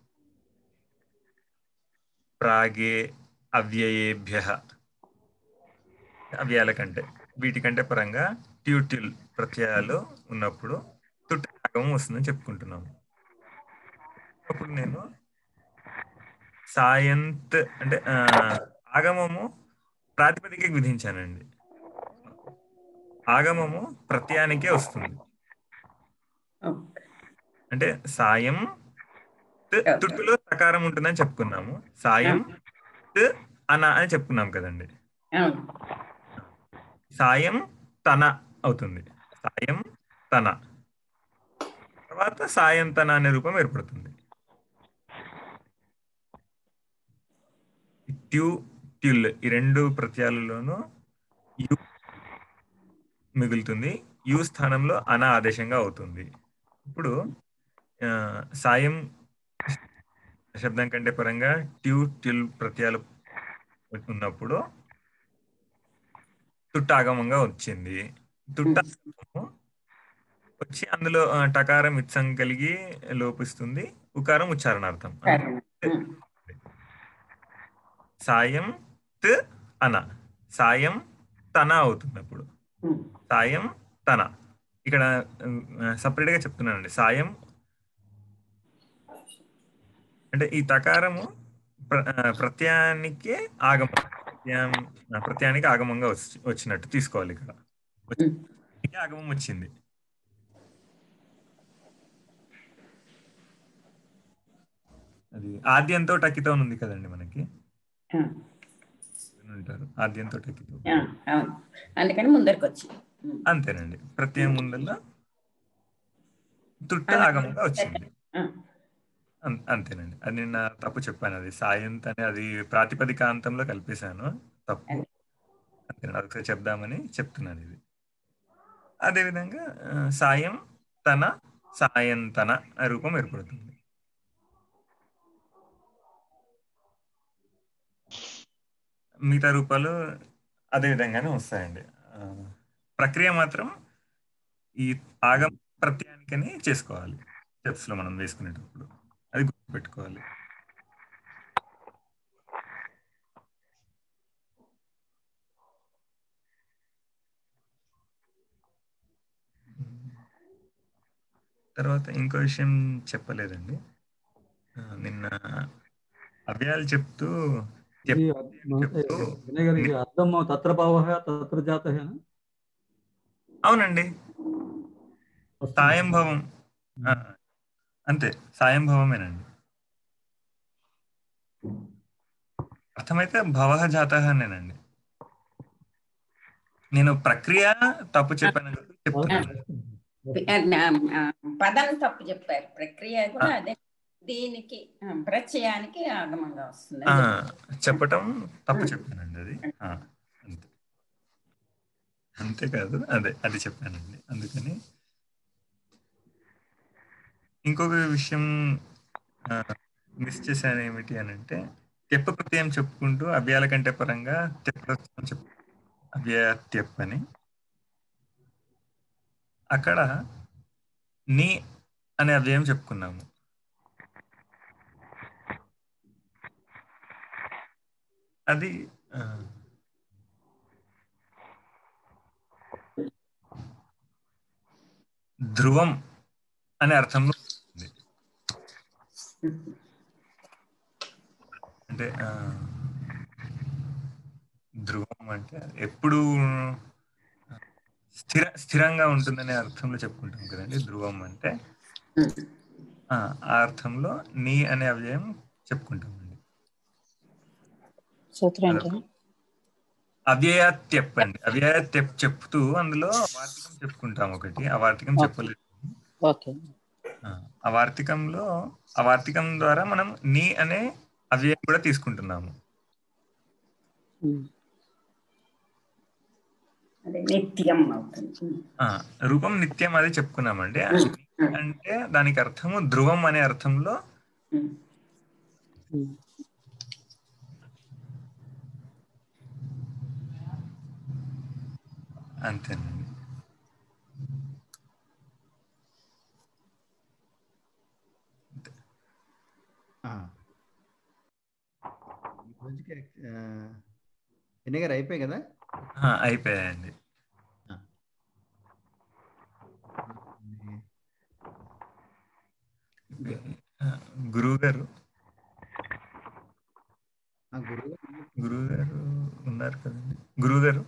ప్రాగే అవ్యయేభ్య అవ్యాల కంటే వీటికంటే పరంగా ట్యూటిల్ ప్రత్యయాలు ఉన్నప్పుడు తుట్ట ఆగమం వస్తుందని చెప్పుకుంటున్నాము. అప్పుడు నేను సాయంత్ అంటే ఆ, ఆగమము ప్రాతిపదికకి విధించానండి. ఆగమము ప్రత్యయానికే వస్తుంది. అంటే సాయం త్ తుట్టులో సకారం ఉంటుందని చెప్పుకున్నాము. సాయం త్ అన అని చెప్పుకున్నాం కదండి. సాయం తన అవుతుంది. సాయం తన తర్వాత సాయం తన అనే రూపం ఏర్పడుతుంది. ట్యూ ట్యుల్ ఈ రెండు ప్రత్యయాలలోనూ యు మిగులుతుంది. యు స్థానంలో అన ఆదేశంగా అవుతుంది. ఇప్పుడు ఆ, సాయం శబ్దం కంటే పరంగా ట్యూ ట్యుల్ ప్రత్యయాలు ఉన్నప్పుడు తుట్టాగమంగా వచ్చింది. తుట్టాగమము వచ్చి అందులో ఆ, టకారం ఇత్సం కలిగి లోపిస్తుంది. ఉకారం ఉచ్చారణార్థం. సాయం త్ అన సాయం తన అవుతుంది. అప్పుడు సాయం తన ఇక్కడ సపరేట్ గా చెప్తున్నానండి. సాయం అంటే ఈ తకారము ప్ర- ఆ, ప్రత్యయానికి ఆగమం ప్రత్యయం ఆ, ప్రత్యయానికి ఆగమంగా వచ్చి వచ్చినట్టు తీసుకోవాలి. ఇక్కడ వచ్చి- ఆగమం వచ్చింది. అది ఆద్యంతో టకితో ఉంది కదండి మనకి. ఉంటారు ఆద్యంతో టకితో. అందుకని ముందరికి వచ్చి అంతేనండి. ప్రత్యయం ముందల్లా తుట్ట ఆగమంగా వచ్చింది. అం- అంతేనండి. అది నిన్న తప్పు చెప్పాను. అది సాయంత్ అని అది ప్రాతిపదికాంతంలో కలిపేశాను. తప్పు. అంతేనండి. ఒకసారి చెప్దామని చెప్తున్నాను ఇది. అదేవిధంగా ఆ, సాయం తన సాయంతన ఆ రూపం ఏర్పడుతుంది. మిగతా రూపాలు అదే విధంగానే వస్తాయండి. ఆ, ప్రక్రియ మాత్రం ఈ ఆగమ ప్రత్యయానికని చేసుకోవాలి. స్టెప్స్ లో మనం వేసుకునేటప్పుడు అది గుర్తుపెట్టుకోవాలి. తర్వాత ఇంకో విషయం చెప్పలేదండి. ఆ, నిన్న అవ్యయాలు చెప్తూ ఇది చెప్- చెప్తూ వినయ్ గారు, ఇది అర్థం తత్ర భావః తత్ర జాతః అవునండి. సాయంభవం ఆ, అంతే సాయంభవమేనండి. అర్థమైతే భవః జాతః అనేనండి. నేను ప్రక్రియ తప్పు చెప్పాను కాబట్టి చెప్తున్నాను. పదం తప్పు చెప్పారు. ప్రక్రియ కూడా అదే దీనికి ఆ, ప్రత్యయానికి ఆగమంగా వస్తుంది. ఆ, చెప్పటం తప్పు చెప్పానండి. అది ఆ, అంతే అంతేకాదు అదే అది చెప్పానండి. అందుకని ఇంకొక విషయం మిస్ చేశాను. ఏమిటి అని అంటే తెప్ప ప్రత్యయం చెప్పుకుంటూ అవ్యయాల కంటే పరంగా తెప్ప ప్రత్యయం చెప్పు అవ్యయ తెప్ప అని అక్కడ నీ అనే అవ్యయం చెప్పుకున్నాము. అది ఆ, ధ్రువం అనే అర్థంలో ఉంది. అంటే ఆ, ధ్రువం అంటే ఎప్పుడు స్థిర స్థిరంగా ఉంటుందనే అర్థంలో చెప్పుకుంటాం కదండి. ధ్రువం అంటే ఆ ఆ అర్థంలో నీ అనే అవ్యయం చెప్పుకుంటామండి. సూత్రం ఏంటి? అవ్యయత్యప్ అండి. అవ్యయత్యప్ చెప్తూ అందులో వార్తికం చెప్పుకుంటాం ఒకటి. ఆ వార్తికం చెప్పలేదు. ఓకే. ఆ, ఆ వార్తికంలో ఆ వార్తికం ద్వారా మనం నీ అనే అవ్యయం కూడా తీసుకుంటున్నాము. అదే నిత్యం అవుతుంది. ఆ, రూపం నిత్యం అది చెప్పుకున్నామండి. అంటే దానికి అర్థము ధ్రువం అనే అర్థంలో అంతేనండి. ఈ రోజుకి వినయ్ గారు అయిపోయాయి కదా? ఆ, అయిపోయాయండి. గురువు గారు ఆ గురువు గురువు గారు ఉన్నారు కదండి. గురువు గారు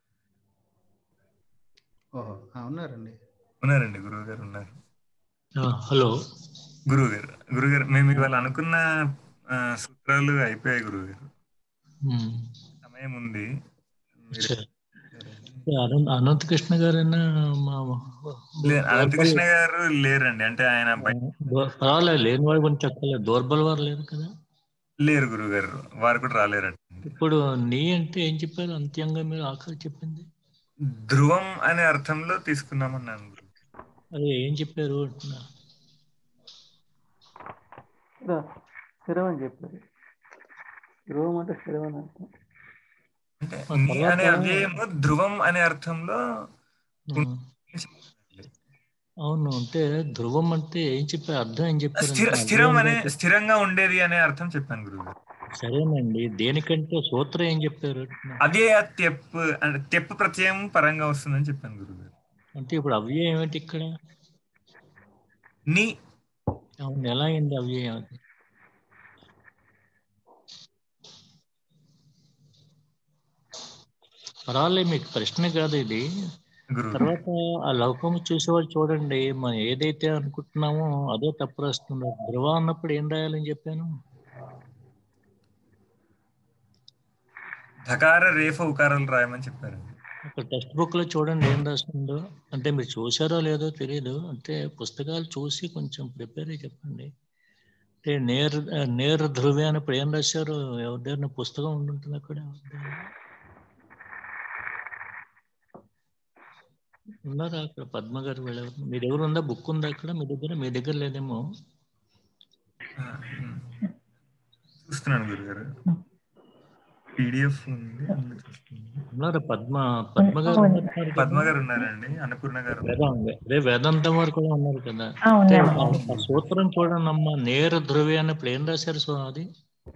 ఓహో ఆ, ఉన్నారండి. ఉన్నారండి. గురువు గారు ఉన్నారు. హలో గురువు గారు గురువు గారు మేము ఇవాళ అనుకున్న ఆ, సూత్రాలు అయిపోయాయి గురువు గారు. సమయం ఉంది. మీరు సరే. అనంత అనంత కృష్ణ గారైనా మా లే- అనంతకృష్ణ గారు లేరండి. అంటే ఆయన బయట పర్వాలేదు, లేని వాడు కొంచెం చెప్పలేదు. దోర్బల్ వారు లేరు కదా. లేరు గురువు గారు. వారు కూడా రాలేరండి. ఇప్పుడు నీ అంటే ఏం చెప్పారు అంత్యంగా మీరు ఆఖరి చెప్పింది? ధ్రువం అనే అర్థంలో తీసుకున్నామన్నాను గురువు. అదే ఏం చెప్పారు అంటున్నా. స్థిర- స్థిరం అని చెప్పారు. ధ్రువం అంటే స్థిరం అని అర్థం. అంటే ఆ నీ అనే తర్వాత అవ్యయము ధ్రువం అనే అర్థంలో ఆ, అవును. అంటే ధ్రువం అంటే ఏం చెప్పారు, అర్థం ఏం స్థిర చెప్పారంటే స్థిరం అవ్యయంగా అనే చెప్- స్థిరంగా ఉండేది అనే అర్థం చెప్పాను గురువు గారు. సరేనండి. దేనికంటే సూత్రం ఏం చెప్పారు అంటున్నా. అవ్యయ తెప్పు అంటే తెప్పు ప్రత్యయం పరంగా వస్తుందని చెప్పాను గురువు గారు. అంటే ఇప్పుడు అవ్యయం ఏమిటి ఇక్కడ? నీ అవును, ఎలా అయింది అవ్యయం అది? పర్వాలేదు, మీకు ప్రశ్న కాదు ఇది. గురువు గారు తర్వాత ఆ లోకము చూసేవాళ్ళు చూడండి, మనం ఏదైతే అనుకుంటున్నామో అదే తప్పు రాస్తున్నారు. ధ్రువ అన్నప్పుడు ఏం రాయాలని చెప్పాను? ధకార రేఫ ఉకారాలు రాయమని చెప్పారండి. ఒక టెక్స్ట్ బుక్ లో చూడండి ఏం రాస్తుందో. అంటే మీరు చూసారో లేదో తెలియదు. అంటే పుస్తకాలు చూసి కొంచెం ప్రిపేర్ అయ్యి చెప్పండి. అంటే నేర్ నేర్ ధ్రువే అన్నప్పుడు ఏం రాశారు? ఎవరి దగ్గర పుస్తకం ఉండుంటుంది అక్కడ. ఉన్నారా అక్కడ పద్మ గారు వెళ్ళారు? మీ దగ్గర ఉందా? బుక్ ఉందా అక్కడ మీ దగ్గర? మీ దగ్గర లేదేమో. ఆ, ఉమ్. చూస్తున్నాను గురువు గారు. పీడిఎఫ్ ఉంది, అందులో చూస్తున్నాను. ఉన్నారా పద్మ పద్మ గారు ఉన్నారు పద్మ కదా? గారు ఉన్నారండి. అన్నపూర్ణ గారు ఉన్నారు. వేదాంత అదే వేదాంతం వారు కూడా ఉన్నారు కదా. ఆ, అంటే ఉన్నాను. ఆ- ఆ సూత్రం చూడండి అమ్మా. నేర ధ్రువే అన్నప్పుడు ఏం రాశారు? సో అది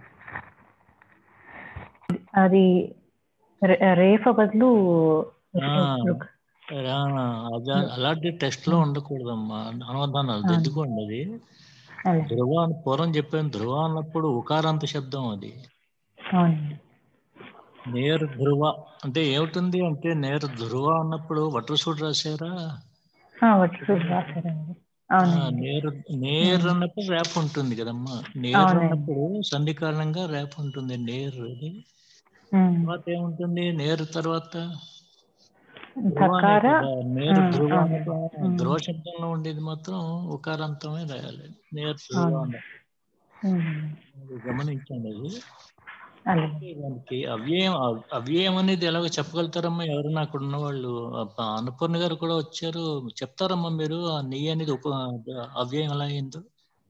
అది రే- రేఫ బదులు ఆ, రుక్- ఆ, అదా- అలాంటి టెస్ట్ లో ఉండకూడదమ్మా. అనువాదానాలు అవును. దిద్దుకోండి. అది అదే ధ్రువ అని పూర్వం చెప్పాను. ధ్రువ అన్నప్పుడు ఉకారాంత శబ్దం అది. అవునండి. నేరు ధ్రువ అంటే ఏమిటుంది అంటే, నేరు ధ్రువ అన్నప్పుడు వట్రసూడు రాశారా? ఆ, వచ్చి చూసి రాశారండి. ఆ, అవునండి. నేరు నేరు ఉమ్. అన్నప్పుడు ర్యాప్ ఉంటుంది కదమ్మా. నేరు అవునండి. అన్నప్పుడు సంధి కారణంగా ర్యాప్ ఉంటుంది. నేరు అది. ఉమ్. తర్వాత ఏముంటుంది? నేరు తర్వాత ధ్రువ అనే ధకార కదా. నేరు ఉమ్, ధ్రువ అవునండి. అన్నప్పుడు ఉమ్. ధ్రువ శబ్దంలో ఉండేది మాత్రం ఉకారాంతమే రాయాలి. నేరు ధ్రువ అవునండి. అన్నప్పుడు ఉమ్. అది గమనించండి. అది అలాగే. అంటే దానికి అవ్యయం అవ్- అవ్యయం అనేది ఎలాగో చెప్పగలుగుతారమ్మా ఎవరైనా అక్కడ ఉన్న వాళ్ళు? అన్నపూర్ణ గారు కూడా వచ్చారు. చెప్తారమ్మా మీరు ఆ నెయ్యి అనేది ఉప అవ్యయం ఎలా అయిందో?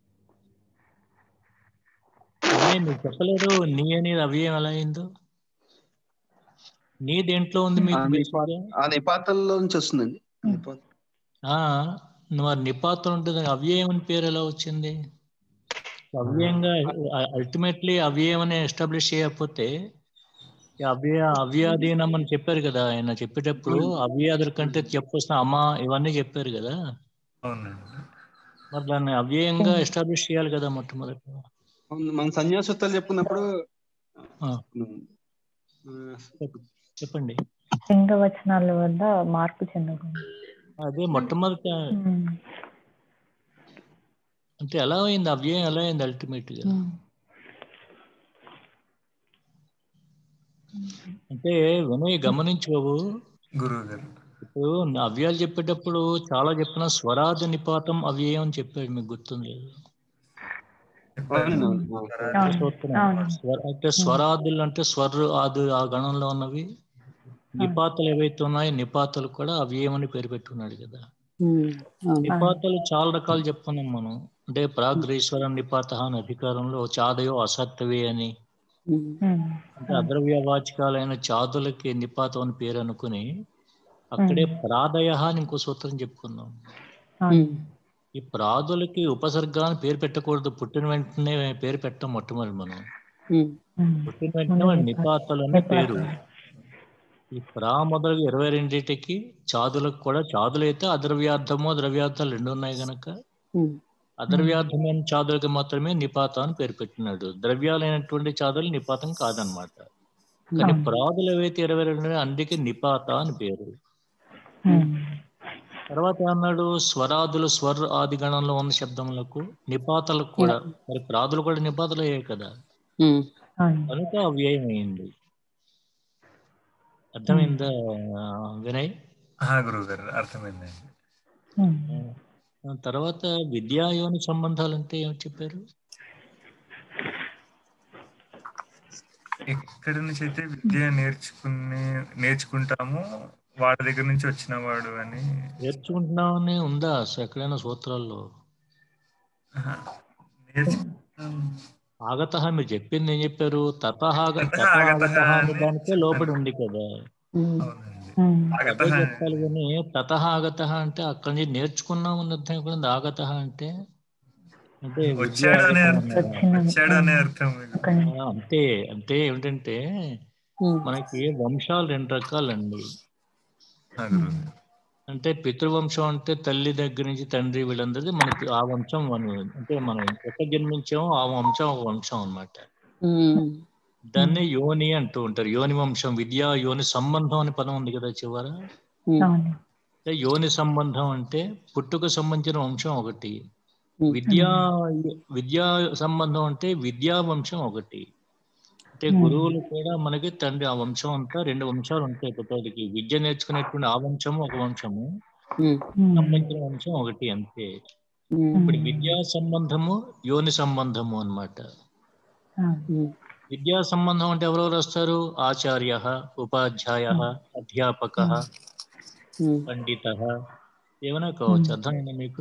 వినయ్, మీరు చెప్పలేరు నీ అనేది అవ్యయం ఎలా అయిందో? నీ దేంట్లో ఉంది ఆ మీకు నిపా బేసిక్ గా? ఆ నిపాతల్లో నుంచి వస్తుందండి. నిపాత ఆ మరి నిపాతం ఉంటుంది, అవ్యయం అని పేరు ఎలా వచ్చింది? అవ్యయంగా అల్టిమేట్లీ అవ్యయం అని ఎస్టాబ్లిష్ చేయకపోతే ఈ అవ్యయ అవ్యాధీనం అని చెప్పారు కదా ఆయన చెప్పేటప్పుడు. అవ్యాధుల కంటే చెప్పొస్తున్న అమ్మ ఇవన్నీ చెప్పారు కదా. అవునండి. మరి దాన్ని అవ్యయంగా ఎస్టాబ్లిష్ చేయాలి కదా మొట్టమొదట. అవును, మనం సన్యాసత్వాలు చెప్పుకున్నప్పుడు ఆ, ఆ, చెప్- చెప్పండి. లింగ వచనాల వద్ద మార్పు చెందకుండా. అదే మొట్టమొదట ఉమ్. అంటే ఎలా అయింది అవ్యయం, ఎలా అయింది అల్టిమేట్ గా? ఉమ్. అంటే వినయ్ గమనించు బాబు. గురువు గారు ఇప్పుడు అవ్యాలు చెప్పేటప్పుడు చాలా చెప్పిన స్వరాది నిపాతం అవ్యయం అని చెప్పాడు. మీకు గుర్తుంది లేదు? చెప్పారు. అవునండి. ఉమ్. అవును. స్వరాది అవును. సూత్రం అవునండి. స్వర అంటే ఉమ్. స్వరాదులు అంటే స్వర్ ఆదు ఆ గణంలో ఉన్నవి. అవును. నిపాతలు ఏవైతే ఉన్నాయో నిపాతలు కూడా అవ్యయం అని పేరు పెట్టుకున్నాడు కదా. ఉమ్, అవును. అవును. నిపాతలు చాలా రకాలు చెప్పుకున్నాం మనం. అంటే ప్రాగ్రీశ్వరం నిపాత అని అధికారంలో చాదయో అసత్వే అని, ఉమ్, ఉమ్. అంటే అవును. అద్రవ్యవాచకాలైన చాదులకి నిపాతం అని పేరు అనుకుని అక్కడే ఉమ్. ప్రాదయ అని ఇంకో సూత్రం చెప్పుకుందాం. అవును. ఉమ్, ఈ ప్రాదులకి ఉపసర్గ అని పేరు పెట్టకూడదు. పుట్టిన వెంటనే పేరు పెట్టం మొట్టమొదటి మనం. ఉమ్, ఉమ్. పుట్టిన వెంటనే ముందు వాడి నిపాత నిపాతలు అనే పేరు. నిపాతం. ఈ ప్రా మొదలు ఇరవై రెండింటికి చాదులకు కూడా చాదులైతే అద్రవ్యార్థము ద్రవ్యార్థాలు రెండు ఉన్నాయి గనక ఉమ్, అద్రవ్యార్థమైన చాదులకు మాత్రమే నిపాత అని పేరు పెట్టినాడు. ద్రవ్యాలైనటువంటి చాదులు నిపాతం కాదనమాట. కానీ ప్రాదులు ఏవైతే ఇరవై రెండు అందుకే నిపాత అని పేరు. తర్వాత అన్నాడు స్వరాదులు స్వర్ ఆది గణంలో ఉన్న శబ్దములకు నిపాతలకు కూడా, మరి ప్రాదులు కూడా నిపాతలు అయ్యాయి కదా, కనుక అవ్యయమైంది. అర్థమైందా వినయ్? గురువు గారు అర్థమైందండి. తర్వాత విద్యాయోని సంబంధాలు అంటే ఏమి చెప్పారు? ఎక్కడి నుంచి అయితే విద్య నేర్చుకుని నేర్చుకుంటామో వాడి దగ్గర నుంచి వచ్చిన వాడు అని నేర్చుకుంటున్నామని ఉందా అసలు ఎక్కడైనా సూత్రాల్లో? ఆగత మీరు చెప్పింది ఏం చెప్పారు? తతహాగ అనే దానికే లోపడి ఉంది కదా, అదే చెప్పాలి. కానీ తతహ ఆగత అంటే అక్కడి నుంచి నేర్చుకున్నాం అన్న అర్థం ఎక్కడ ఉంది? ఆగత అంటే అంటే అంతే. అంటే ఏమిటంటే మనకి వంశాలు రెండు రకాలండి. అంటే పితృవంశం అంటే తల్లి దగ్గర నుంచి తండ్రి వీళ్ళందరిది మనకి ఆ వంశం మనం అంటే మనం ఎక్కడ జన్మించామో ఆ వంశం ఒక వంశం అన్నమాట. దాన్ని యోని అంటూ ఉంటారు. యోని వంశం. విద్యా యోని సంబంధం అనే పదం ఉంది కదా చివర. యోని సంబంధం అంటే పుట్టుకు సంబంధించిన వంశం ఒకటి, విద్యా విద్యా సంబంధం అంటే విద్యా వంశం ఒకటి. అంటే గురువులు కూడా మనకి తండ్రి ఆ వంశం అంతా రెండు వంశాలు ఉంటాయి. కొత్తకి విద్య నేర్చుకునేటువంటి ఆ వంశము ఒక వంశము, సంబంధించిన వంశం ఒకటి అంతే. ఇప్పుడు విద్యా సంబంధము యోని సంబంధము అన్నమాట. విద్యా సంబంధం అంటే ఎవరెవరు వస్తారు? ఆచార్య, ఉపాధ్యాయ, అధ్యాపక, పండిత ఏమైనా కావచ్చు. అర్థమైందా మీకు?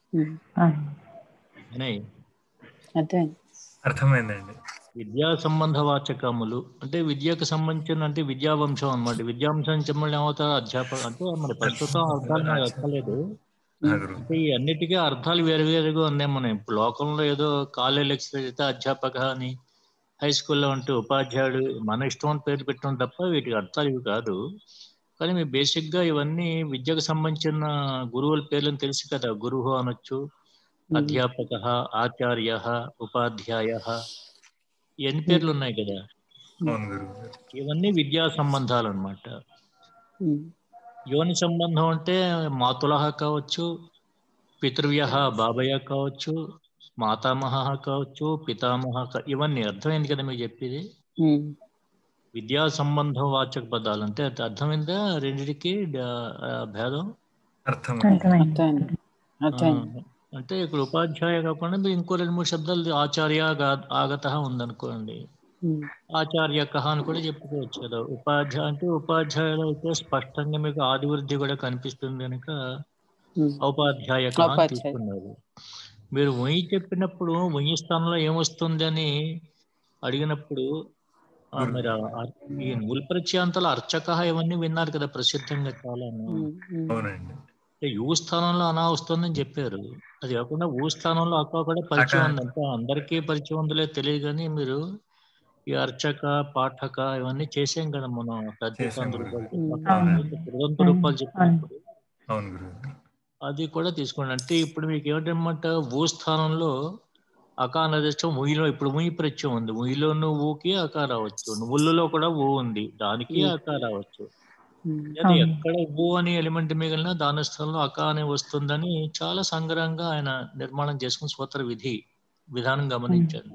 అర్థమైందండి. విద్యా సంబంధ వాచకములు అంటే విద్యకు సంబంధించిన అంటే విద్యా వంశం అనమాట. విద్యాంశం చెప్పమని ఏమవుతారు? అధ్యాపక అంటే మన ప్రస్తుతం అర్థాలు మనకు ఎక్కలేదు. అంటే ఈ అన్నిటికీ అర్థాలు వేరు వేరుగా ఉన్నాయి. మనం ఇప్పుడు లోకంలో ఏదో కాలేజ్ లెక్చరర్ అయితే అధ్యాపక అని, హై స్కూల్లో ఉంటే ఉపాధ్యాయుడు, మన ఇష్టం పేరు పెట్టడం తప్ప వీటికి అర్థాలు ఇవి కాదు. కానీ మీ బేసిక్గా ఇవన్నీ విద్యకు సంబంధించిన గురువుల పేర్లను తెలుసు కదా. గురువు అనొచ్చు, అధ్యాపక, ఆచార్య, ఉపాధ్యాయ, ఎన్ని పేర్లు ఉన్నాయి కదా. ఇవన్నీ విద్యా సంబంధాలు అన్నమాట. యోని సంబంధం అంటే మాతులహ కావచ్చు, పితృవ్య బాబయ్య కావచ్చు, మాతామహ కావచ్చు, పితామహ, ఇవన్నీ. అర్థమైంది కదా మీకు చెప్పేది? విద్యా సంబంధం వాచక పదాలు అంటే అర్థమైందా? రెండింటికి భేదం అంటే ఇక్కడ ఉపాధ్యాయ కాకుండా ఇంకో రెండు మూడు శబ్దాలు ఆచార్య ఆగత ఉందనుకోండి, ఆచార్యక అని కూడా చెప్పుకోవచ్చు కదా. ఉపాధ్యాయ అంటే ఉపాధ్యాయులు అయితే స్పష్టంగా మీకు ఆదివృద్ధి కూడా కనిపిస్తుంది కనుక ఉపాధ్యాయక తీసుకున్నారు. మీరు ఉయి చెప్పినప్పుడు ఉయి స్థానంలో ఏమొస్తుంది అని అడిగినప్పుడు మీరు ఈ ఉల్ప్రత్యంతల అర్చక ఇవన్నీ విన్నారు కదా ప్రసిద్ధంగా చాలా. యూ స్థానంలో అనా వస్తుందని చెప్పారు. అది కాకుండా ఊ స్థానంలో అక్క కూడా పరిచయం ఉంది. అంటే అందరికీ పరిచయం ఉందిలే తెలియదు. కానీ మీరు ఈ అర్చక, పాఠక ఇవన్నీ చేసాం కదా మనం. తద్దితంత రూపాయలు తృదంత రూపాయలు చెప్పినప్పుడు అది కూడా తీసుకోండి. అంటే ఇప్పుడు మీకు ఏమిటన్నమాట, ఊ స్థానంలో అకా నదిష్టం ఉయిలో ఇప్పుడు ఉయి ప్రత్యయం ఉంది. ఉయిలోను ఊకి అకా రావచ్చు, నువ్వుల్లో కూడా ఊ ఉంది, దానికి అకా రావచ్చు. లేదా ఎక్కడ ఊ అనే ఎలిమెంట్ మిగిలినా దాని స్థలంలో అకా అని వస్తుందని చాలా సంగ్రహంగా ఆయన నిర్మాణం చేసుకుని సూత్ర విధి విధానం గమనించండి.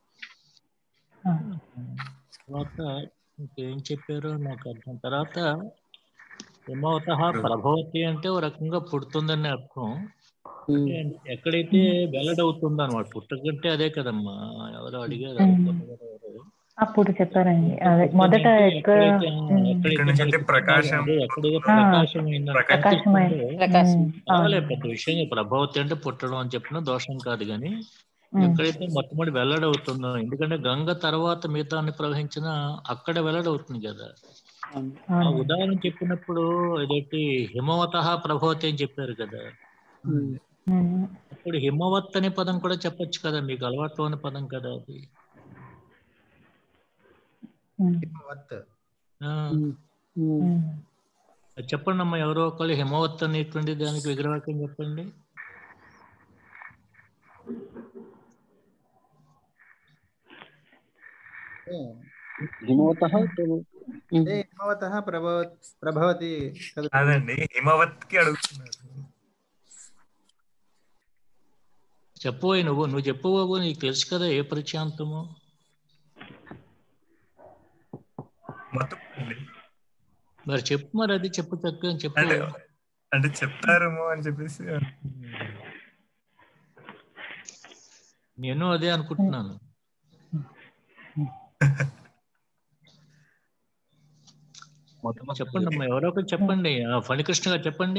తర్వాత ఇంకేం చెప్పారో నాకు అర్థం. తర్వాత హిమవత ప్రభవతి అంటే ఓ రకంగా పుడుతుందని అర్థం. అంటే ఎక్కడైతే వెల్లడవుతుందో అనమాట. పుట్టకంటే అదే కదమ్మా. ఎవరో అడిగారు అప్పుడు చెప్పారండి. అదే మొదట ఎక్కడైతే ప్రకాశం పర్వాలేదు, పెద్ద విషయం. ప్రభావతి అంటే పుట్టడం అని చెప్పిన దోషం కాదు. కానీ ఎక్కడైతే మొట్టమొదటి వెల్లడవుతుందో, ఎందుకంటే గంగ తర్వాత మిగతాన్ని ప్రవహించిన అక్కడ వెల్లడవుతుంది కదా. ఆ ఉదాహరణ చెప్పినప్పుడు ఇదేంటి హిమవత ప్రభవతి అని చెప్పారు కదా. అప్పుడు హిమవత్ అనే పదం కూడా చెప్పొచ్చు కదా, మీకు అలవాట్లో అనే పదం కదా అది. చెప్పండి అమ్మా, ఎవరో ఒకళ్ళు హిమవత్ అనేటువంటి దానికి విగ్రహవాక్యం చెప్పండి. హిమవతః ఏ హిమవతః ప్రభవ ప్రభవతి కదా. అదండి హిమవత్కి అడుగుతున్నారు. చెప్పబోయి నువ్వు నువ్వు చెప్పబోబు, నీకు తెలుసు కదా ఏ ప్రత్యాంతము. మత్తు అండి. మరి చెప్పు, మరి అది చెప్పు చక్కగా చెప్పు. అంటే అంటే చెప్తారేమో అని చెప్పేసి నేను అదే అనుకుంటున్నాను. చెప్పండి అమ్మా, ఎవరో ఒకరు చెప్పండి. ఆ, ఫణికృష్ణ గారు చెప్పండి.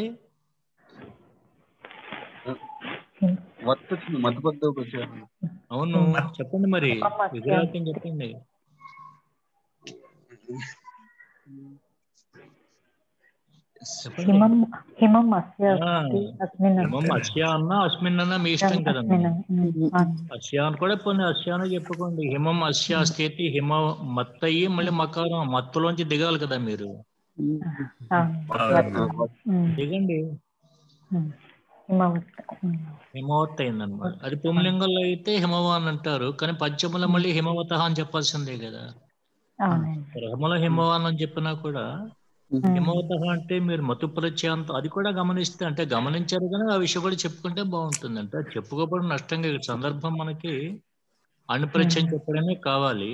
అవును చెప్పండి, మరి విగ్రహం చెప్పండి. హిమం హిమం అస్య ఆ, అస్తి అస్మిన్ హిమం అస్య అన్నా అస్మిన్ అన్నా మీ ఇష్టం కదమ్మా. అస్య అని కూడా పోనీ అస్య అని చెప్పుకోండి. హిమం అస్య స్థితి హిమ మత్ అయ్యి మళ్ళీ మకారం మత్తులోంచి దిగాలి కదా మీరు. దిగండి. హిమవత్ అయిందనమాట. అది పుంలింగంలో అయితే హిమవాన్ అంటారు, కానీ పద్యములో మళ్ళీ హిమవత అని చెప్పాల్సిందే కదా. గ్రహములో హిమవాన్ అని చెప్పినా కూడా హిమవత అంటే మీరు మతు ప్రత్యాంతం అది కూడా గమనిస్తే, అంటే గమనించారు కానీ ఆ విషయం కూడా చెప్పుకుంటే బాగుంటుంది. అంటే చెప్పుకోవడం నష్టంగా ఈ సందర్భం మనకి అణుప్రత్యయం చెప్పడమే కావాలి.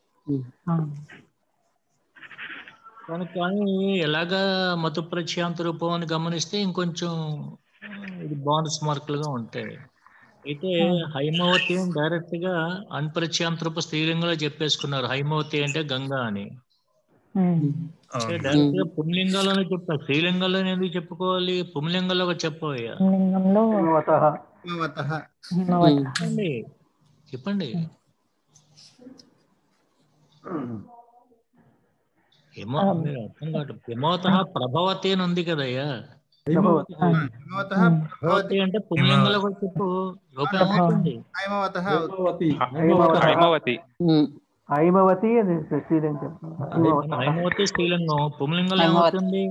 కానీ కానీ ఎలాగా మతు ప్రత్యాంత రూపం అని గమనిస్తే ఇంకొంచెం ఇది బోనస్ మార్కులుగా ఉంటాయి. అయితే హైమవతి అని డైరెక్ట్ గా అణుప్రత్యాంత రూప స్త్రీలింగంలో చెప్పేసుకున్నారు. హైమవతి అంటే గంగా అని. డైరెక్ట్ గా పుంలింగాల్లోనే చెప్తారు, స్త్రీలింగాల్లో ఎందుకు చెప్పుకోవాలి? పుంలింగంలో చెప్పబోయా చెప్పండి చెప్పండి. హిమ మీరు అర్థం కాదు. హిమవత ప్రభవతి అని ఉంది కదయ్యా. ప్రభవతి అంటే పుంలింగంలో కూడా చెప్పు. లోపం ఏమవుతుంది? హైమవతి హైమవతి అది శ్రీలింగం. హైమవతి స్త్రీలింగం, పుంలింగంలో ఏమవుతుంది?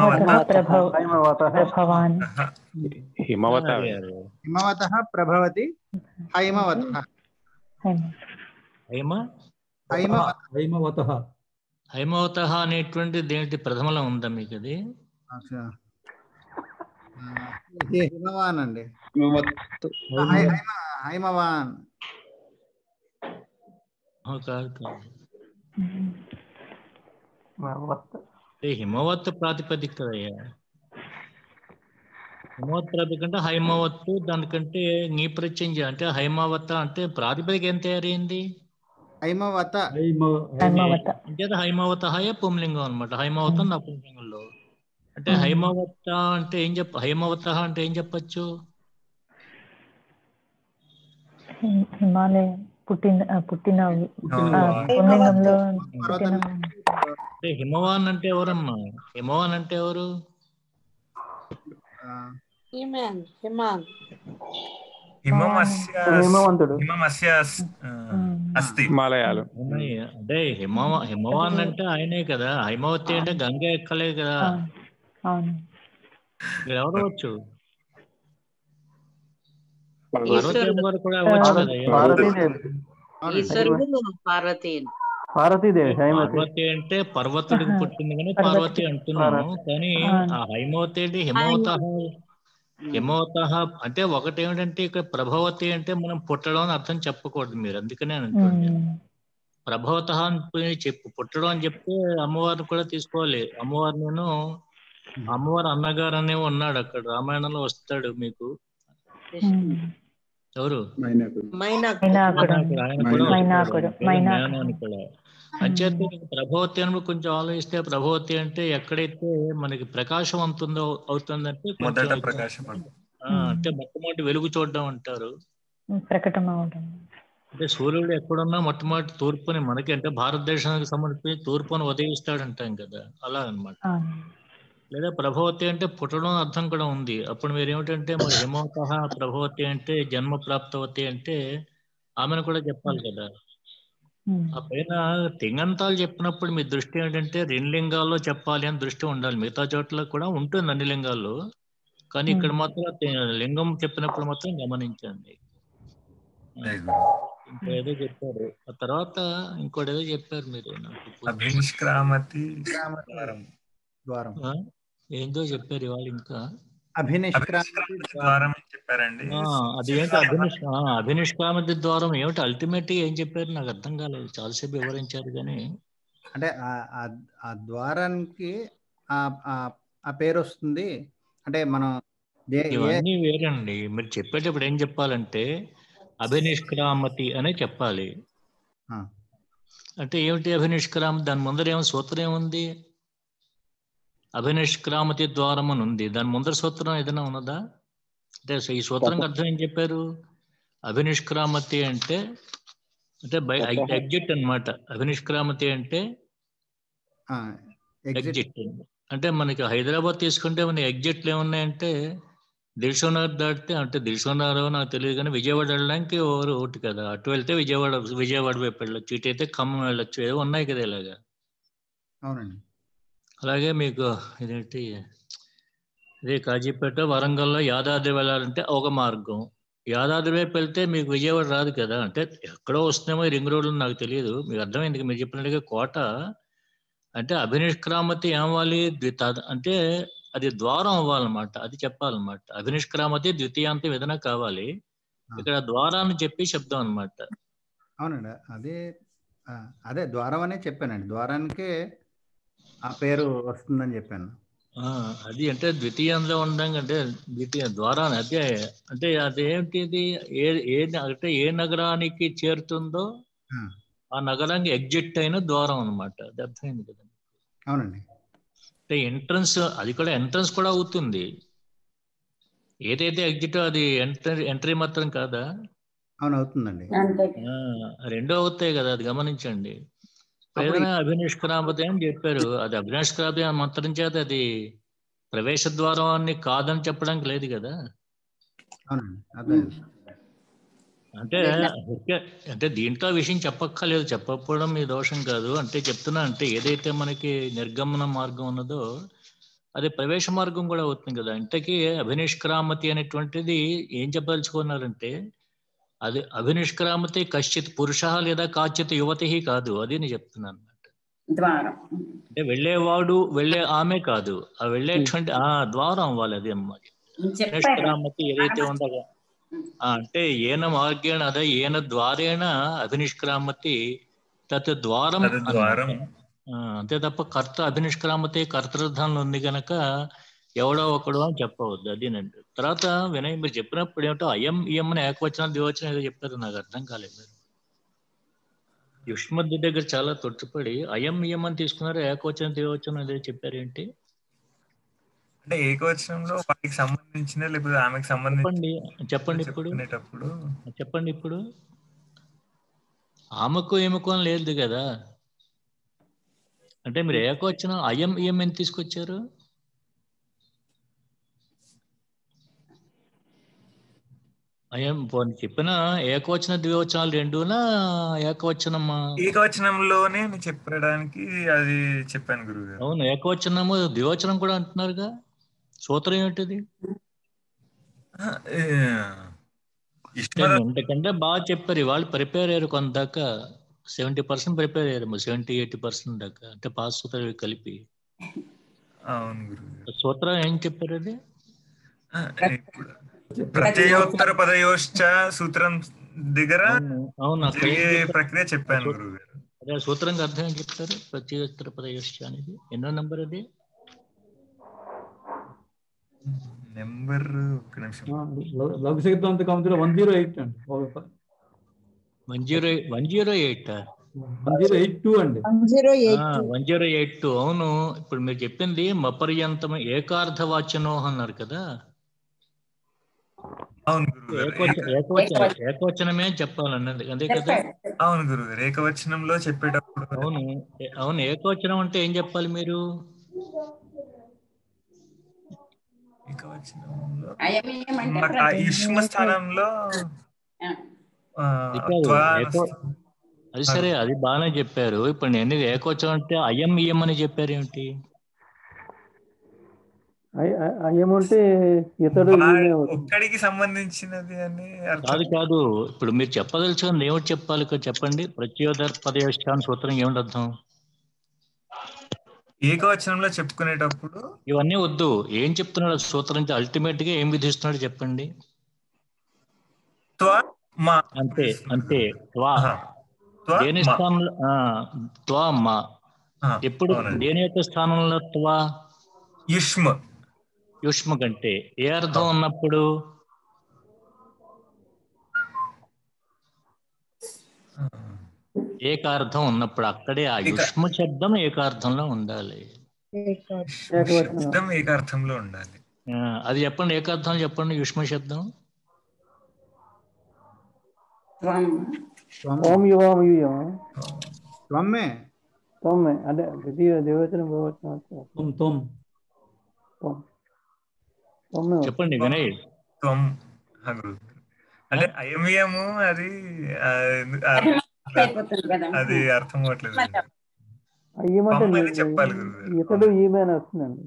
హిమవతః ప్రభవతి హైమవతః. హైమ హైమవతః హైమవతః అనేటువంటి దేంటి ప్రథమలో ఉందా మీకు అది? హిమవాన్ అండి. హైమవాన్ కాదు కాదు, హిమవత్ ప్రాతిపదిక కదయ్యా. హిమవత్ ప్రాతిపదిక అంటే హైమవత్తు, దానికంటే నీ ప్రత్యయం అంటే హైమవత అంటే ప్రాతిపదిక ఏం తయారైంది? హైమవత అంటే హైమవత హయ పుంలింగం అనమాట. హైమవత నపుంసకంలో అంటే హైమవత అంటే ఏం చెప్ప హైమవత అంటే ఏం చెప్పచ్చు? హిమాలయం పుట్టిన పుట్టిన పుంలింగంలో అంటే హిమవాన్ అంటే ఎవరమ్మా? హిమవాన్ అంటే ఎవరు? హిమాలయాలు. అంటే హిమ హిమవాన్ అంటే ఆయనే కదా. హైమవతి అంటే గంగ ఎక్కలే కదా. ఎవరవచ్చు? పార్వతీదేవి గారు కూడా అవ్వచ్చు కదా. పార్వతి అంటే పర్వతుడికి పుట్టింది కానీ పార్వతి అంటున్నాను. కానీ ఆ హైమవతి అంటే హిమవత హిమవత అంటే ఒకటి ఏమిటంటే ఇక్కడ ప్రభవతి అంటే మనం పుట్టడం అని అర్థం చెప్పకూడదు మీరు. అందుకనే అంటుంది ప్రభవత అని చెప్పు. పుట్టడం అని చెప్తే అమ్మవారిని కూడా తీసుకోవాలి. అమ్మవారు నేను అమ్మవారు అన్నగారు అనే ఉన్నాడు అక్కడ రామాయణంలో వస్తాడు మీకు. ఎవరు? అంచేత ప్రభవతి అని కొంచెం ఆలోచిస్తే, ప్రభవతి అంటే ఎక్కడైతే మనకి ప్రకాశం అంతుందో అవుతుందంటే అంటే మొట్టమొదటి వెలుగు చూడడం అంటారు. అంటే సూర్యుడు ఎక్కడున్నా మొట్టమొదటి తూర్పుని మనకి అంటే భారతదేశానికి సంబంధించి తూర్పుని ఉదయిస్తాడంటాం కదా, అలా అనమాట. లేదా ప్రభవతి అంటే పుట్టడం అర్థం కూడా ఉంది. అప్పుడు మీరు ఏమిటంటే మరి హిమవత ప్రభవతి అంటే జన్మ ప్రాప్తవతి అంటే ఆమెను కూడా చెప్పాలి కదా. ఆ పైన తింగంతాలు చెప్పినప్పుడు మీ దృష్టి ఏంటంటే రెండు లింగాల్లో చెప్పాలి అని దృష్టి ఉండాలి. మిగతా చోట్ల కూడా ఉంటుంది అన్ని లింగాల్లో, కానీ ఇక్కడ మాత్రం లింగం చెప్పినప్పుడు మాత్రం గమనించండి. ఇంకా ఏదో చెప్పారు, ఆ తర్వాత ఇంకోటి ఏదో చెప్పారు మీరు నాకు పూర్తి- అభినిష్క్రామతి నిష్క్రామతి ద్వారం. ద్వారం ఆ? ఏందో చెప్పారు ఇవాళ ఇంకా. అభినిష్క్రామతి అభినిష్క్రామతి ద్వారం ద్వారం అని చెప్పారండి. ఆ, అది ఏంటి అభినిష్ ఆ, అభినిష్క్రామతి ద్వారం ఏమిటి అల్టిమేట్ ఏం చెప్పారు నాకు అర్థం కాలేదు, చాలాసేపు వివరించారు కానీ. అంటే ఆ- ఆ- ఆ ద్వారానికి ఆ ఆ- ఆ పేరు వస్తుంది. అంటే మనం దే- ఏ ఇవన్నీ వేరండి, మీరు చెప్పేటప్పుడు ఏం చెప్పాలంటే అభినిష్క్రామతి అనే చెప్పాలి. ఆ, అంటే ఏమిటి అభినిష్క్రామతి, దాని ముందర ఏమో సూత్రం ఏముంది? అభినిష్క్రామతి ద్వారం అని ఉంది, దాని ముందర సూత్రం ఏదైనా ఉన్నదా? అంటే ఈ సూత్రంకి అర్థం ఏం చెప్పారు? అభినిష్క్రామతి అంటే అంటే బై ఎగ్జిట్ అన్నమాట. అభినిష్క్రామతి అంటే ఆ, ఎగ్జిట్ ఎగ్జిట్. అంటే మనకి హైదరాబాద్ తీసుకుంటే మన ఎగ్జిట్లు ఏమున్నాయంటే దిల్సుఖ్నగర్ దాటితే, అంటే దిల్సుఖ్నగర్ నాకు తెలియదు కానీ విజయవాడ వెళ్ళడానికి ఓవర్ ఒకటి కదా, అటు వెళ్తే విజయవాడ విజయవాడ వైపు వెళ్ళొచ్చు, ఇటు అయితే ఖమ్మం వెళ్ళొచ్చు, ఏవో ఉన్నాయి కదా ఇలాగా. అవునండి. అలాగే మీకు ఇదేంటి ఇదే కాజీపేట వరంగల్లో యాదాద్రి వెళ్ళాలంటే ఒక మార్గం, యాదాద్రి వైపు వెళ్తే మీకు విజయవాడ రాదు కదా, అంటే ఎక్కడో వస్తుందేమో ఈ రింగ్ రోడ్లు నాకు తెలియదు. మీకు అర్థమైంది మీరు చెప్పినట్టుగా కోట అంటే అభినిష్క్రామతి ఏమవ్వాలి, ద్విత- అంటే అది ద్వారం అవ్వాలన్నమాట, అది చెప్పాలన్నమాట. అభినిష్క్రామతి ద్వితీయాంతం ఏదైనా కావాలి, ఇక్కడ ద్వారాన్ని చెప్పి శబ్దం అన్నమాట. అవునండి. అదే ఆ, అదే ద్వారం అనే చెప్పానండి. ద్వారానికే ఆ పేరు వస్తుందని చెప్పాను. ఆ, అది అంటే ద్వితీయంలో ఉండడం అంటే ద్వితీయ ద్వారాన్ని అదే అంటే అదేంటిది ఏ ఏ అంటే ఏ నగరానికి చేరుతుందో ఆ, ఆ నగరానికి ఎగ్జిట్ అయిన ద్వారం అన్నమాట. అది అర్థమైంది కదా. అవునండి. అంటే ఎంట్రన్స్, అది కూడా ఎంట్రన్స్ కూడా అవుతుంది. ఏదైతే ఎగ్జిట్ అది ఎంట్రీ ఎంట్రీ మాత్రం కాదా? అవును, అవుతుందండి. అంతే. ఆ, రెండో అవుతాయి కదా, అది గమనించండి. ఇప్పుడు అప్పుడు ఏదైనా అభినిష్క్రామతి అని చెప్పారు, అది అభినిష్క్రామతి అని మాత్రం చేత అది ప్రవేశ ద్వారం అని కాదని చెప్పడానికి లేదు కదా. అవునండి, అదే. అంటే ఓకే, అంటే దీంట్లో విషయం చెప్పక్కర్లేదు, చెప్పకపోవడం మీ దోషం కాదు. అంటే చెప్తున్నా, అంటే ఏదైతే మనకి నిర్గమన మార్గం ఉన్నదో అది ప్రవేశ మార్గం కూడా అవుతుంది కదా. ఇంతకీ అభినిష్క్రామతి అనేటువంటిది ఏం చెప్పదలుచుకున్నారంటే అది అభినిష్క్రామతి కశ్చిత్ పురుష లేదా కాచిత్ యువతి కాదు, అది నేను చెప్తున్నాను. ద్వారం. అంటే వెళ్ళేవాడు వెళ్ళే ఆమె కాదు, ఆ వెళ్ళేటువంటి ఆ ద్వారం అవ్వాలి, అది అన్నమాట. చెప్పారు. అభినిష్క్రామతి ఏదైతే ఉండగా ఆ, అంటే ఏన మార్గేణ అదే ఏన ద్వారేణ అభినిష్క్రామతి తత్ ద్వారం తత్ ద్వారం. అన్నమాట. ఆ, అంతే తప్ప కర్త అభినిష్క్రామతి కర్తృధానంలో ఉంది కనుక ఎవడో ఒకడు అని చెప్పవద్దు, అదేనండి. తర్వాత వినయ్ మీరు చెప్పినప్పుడు ఏమిటో అయం ఇయం అని ఏకవచనం ద్వివచనం ఏదో చెప్పారు, నాకు అర్థం కాలేదు. యుష్మద్ది దగ్గర చాలా తొట్టుపడి అయం ఇయం అని తీసుకున్నారు, ఏకవచనం ద్వివచనం ఏదో చెప్పారు ఏంటి? అంటే ఏకవచనంలో వాటికి సంబంధించిన లేకపోతే ఆమెకు సంబంధించిన చెప్పండి చెప్పండి ఇప్పుడు చెప్పుకునేటప్పుడు చెప్పండి ఇప్పుడు ఆమెకు ఏమకు అని లేదు కదా. అంటే మీరు ఏకవచనం అయం ఇయం అని తీసుకొచ్చారు. అయం పోనీ చెప్పిన ఏకవచన ద్వివచనాలు రెండునా ఏకవచనమా? ఏకవచనంలోనే నేను చెప్పడానికి అది చెప్పాను గురువుగారు. అవును, ఏకవచనము ద్వివచనం కూడా అంటున్నారుగా, సూత్రం ఏమిటిది? ఇంతకంటే బాగా చెప్పారు ఇవాళ, ప్రిపేర్ అయ్యారు కొంత దాకా, సెవెంటీ పర్సెంట్ ప్రిపేర్ అయ్యారు, సెవెంటీ ఎయిటీ పర్సెంట్ దాకా, అంటే పాస్ సూత్రాలు కలిపి. అవును గురువుగారు. సూత్రం ఏం చెప్పారు అది? ఇప్పుడు ప్రత్యయోత్తర పదయోశ్చ సూత్రం దగ్గర అవును, జరిగే ప్రక్రియ చెప్పాను గురువు గారు. అదే సూత్రంగా అర్థం ఏం చెప్తారు? ప్రత్యయోత్తర పదయోశ్చ అనేది ఎన్నో నంబర్ అది? నెంబర్ ఒక్క నిమిషం. లఘు సిద్ధాంత కౌముదిలో వన్ జీరో ఎయిట్ అండి. One zero one zero eight one zero eight two అండి. One zero eight one zero eight two అవును. ఇప్పుడు మీరు చెప్పింది మపర్యంతం ఏకార్థవాచనో అన్నారు కదా. అవును గురుగారు. ఏకవచన ఏకవచనమే చెప్పాలన్నది అదే కదా. అవును గురుగారు, ఏకవచనంలో చెప్పేటప్పుడు. అవును అవును ఏకవచనం అంటే ఏం చెప్పాలి మీరు? ఏకవచనంలో అయం ఇయం అంటే మాకు ఆ యుష్మ స్థానంలో అది సరే, అది బాగానే చెప్పారు. ఇప్పుడు నేను ఏకవచనం అంటే అయం ఇయం అని చెప్పారు ఏమిటి? అయ్యమంటే ఇతడు ఈమె అవుతుంది. ఒక్కడికి సంబంధించినది అని అర్థం. కాదు కాదు ఇప్పుడు మీరు చెప్పదలుచుకుని ఏమిటి చెప్పాలి ఇక్కడ చెప్పండి. ప్రత్యోదర్పదయోష్టాన్ సూత్రం ఏమిటి అర్థం? ఏకవచనంలో చెప్పుకునేటప్పుడు ఇవన్నీ వద్దు. ఏం చెప్తున్నాడు సూత్రం? అల్టిమేట్ గా ఏం విధిస్తున్నాడు చెప్పండి. అంతే అంతే. త్వా దేని స్థానంలో త్వా మా ఎప్పుడు దేని యొక్క స్థానంలో త్వా? యుష్మ. యుష్మ కంటే ఏ అర్థం ఉన్నప్పుడు? ఏకార్థం ఉన్నప్పుడు అక్కడే ఆ యుష్మ శబ్దం ఏకార్థంలో ఉండాలి. ఏకార్థంలో ఉండాలి. అది చెప్పండి. ఏకార్థం చెప్పండి. యుష్మ శబ్దం అంటే ద్వితీయ దేవచనం చెప్పండి వినయ్. అంటే అయమయము అది అది అర్థం అవట్లేదు. అయ్యమంటే చెప్పాలి ఇతడు ఈమె అని వస్తుందండి.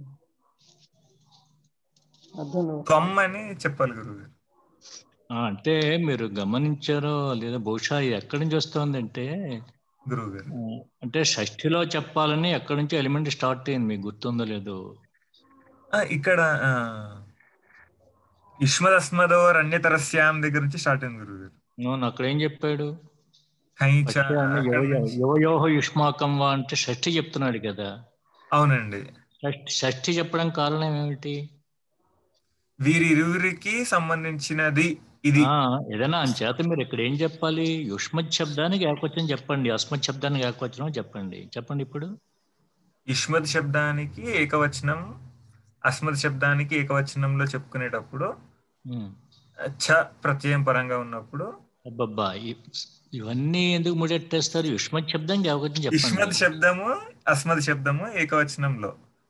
త్వం అని చెప్పాలి గురువు. అంటే మీరు గమనించారో లేదా బహుశా ఎక్కడి నుంచి వస్తుందంటే గురువు గారు అంటే షష్ఠిలో చెప్పాలని ఎక్కడి నుంచి ఎలిమెంట్ స్టార్ట్ అయింది మీకు గుర్తుందో లేదో? ఇక్కడ యుష్మదస్మదోర్ అన్యతరస్యాం దగ్గర నుంచి స్టార్ట్ అయింది గురువు గారు. అవును. అక్కడ ఏం చెప్పాడు? యువయోహ యుష్మాకం వా అంటే షష్ఠి చెప్తున్నాడు కదా. అవునండి. షష్ఠి చెప్పడం కారణం ఏమిటి? వీరిరువురికి సంబంధించినది ఇది. ఏదైనా అంచేత మీరు ఇక్కడ ఏం చెప్పాలి? యుష్మత్ శబ్దానికి ఏకవచనం చెప్పండి, అస్మత్ శబ్దానికి ఏకవచనం చెప్పండి. చెప్పండి ఇప్పుడు. యుష్మత్ శబ్దానికి ఏకవచనం, అస్మత్ శబ్దానికి ఏకవచనంలో చెప్పుకునేటప్పుడు చ ప్రత్యయం పరంగా ఉన్నప్పుడు. అబ్బబ్బా ఇవన్నీ ఎందుకు ముడెట్టేస్తారు? యుష్మత్ శబ్దానికి ఏకవచనం చెప్పండి. యుష్మత్ శబ్దము అస్మత్ శబ్దము ఏకవచనంలో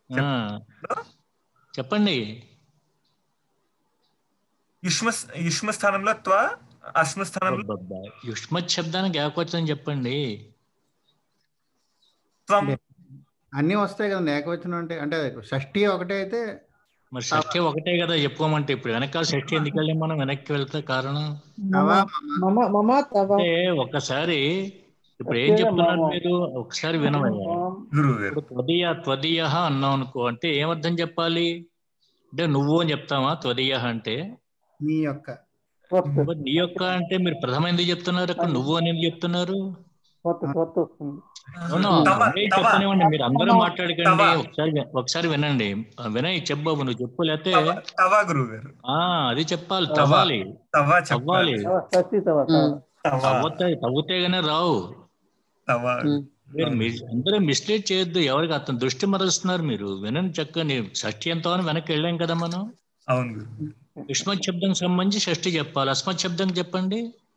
చెప్పండి. యుష్మ యుష్మ స్థానంలో త్వ, అస్మ స్థానంలో యుష్మత్ శబ్దానికి ఏకవచనం చెప్పండి. అన్ని వస్తాయి కదండి ఏకవచనం అంటే. అంటే షష్ఠి ఒకటే అయితే మరి షష్ఠి ఒకటే కదా చెప్పుకోమంటే. ఇప్పుడు వెనకాల షష్ఠి ఎందుకు వెళ్ళి మనం వెనక్కి వెళ్తే కారణం అంటే ఒకసారి ఇప్పుడు ఏం చెప్తున్నారు మీరు ఒకసారి వినవయ్యా. ఇప్పుడు త్వదీయ త్వదీయ అన్నాం అనుకో అంటే ఏమర్థం చెప్పాలి? అంటే నువ్వు అని చెప్తామా త్వదీయ అంటే? నీ యొక్క. నీ యొక్క అంటే మీరు ప్రథమ ఎందుకు చెప్తున్నారు? అక్కడ నువ్వు అని ఎందుకు చెప్తున్నారు? చెప్పనివ్వండి, మీరు అందరూ మాట్లాడకండి. ఒకసారి ఒకసారి వినండి. వినయ్ చెప్పు, నువ్వు చెప్పు. లేకపోతే అది చెప్పాలి. తవ్వాలి తవ్వాలి తవ్వుతాయి తవ్వుతేగానే రావు. మీరు అందరూ మిస్లీడ్ చేయొద్దు. ఎవరికి అతను దృష్టి మరలుస్తున్నారు మీరు. వినండి చక్కని. షష్ఠి ఎంత అని వెనక్కి వెళ్ళాం కదా మనం. యుష్మత్ శబ్దం సంబంధించి షష్ఠి చెప్పాలి. అస్మత్ శబ్దం చెప్పండి.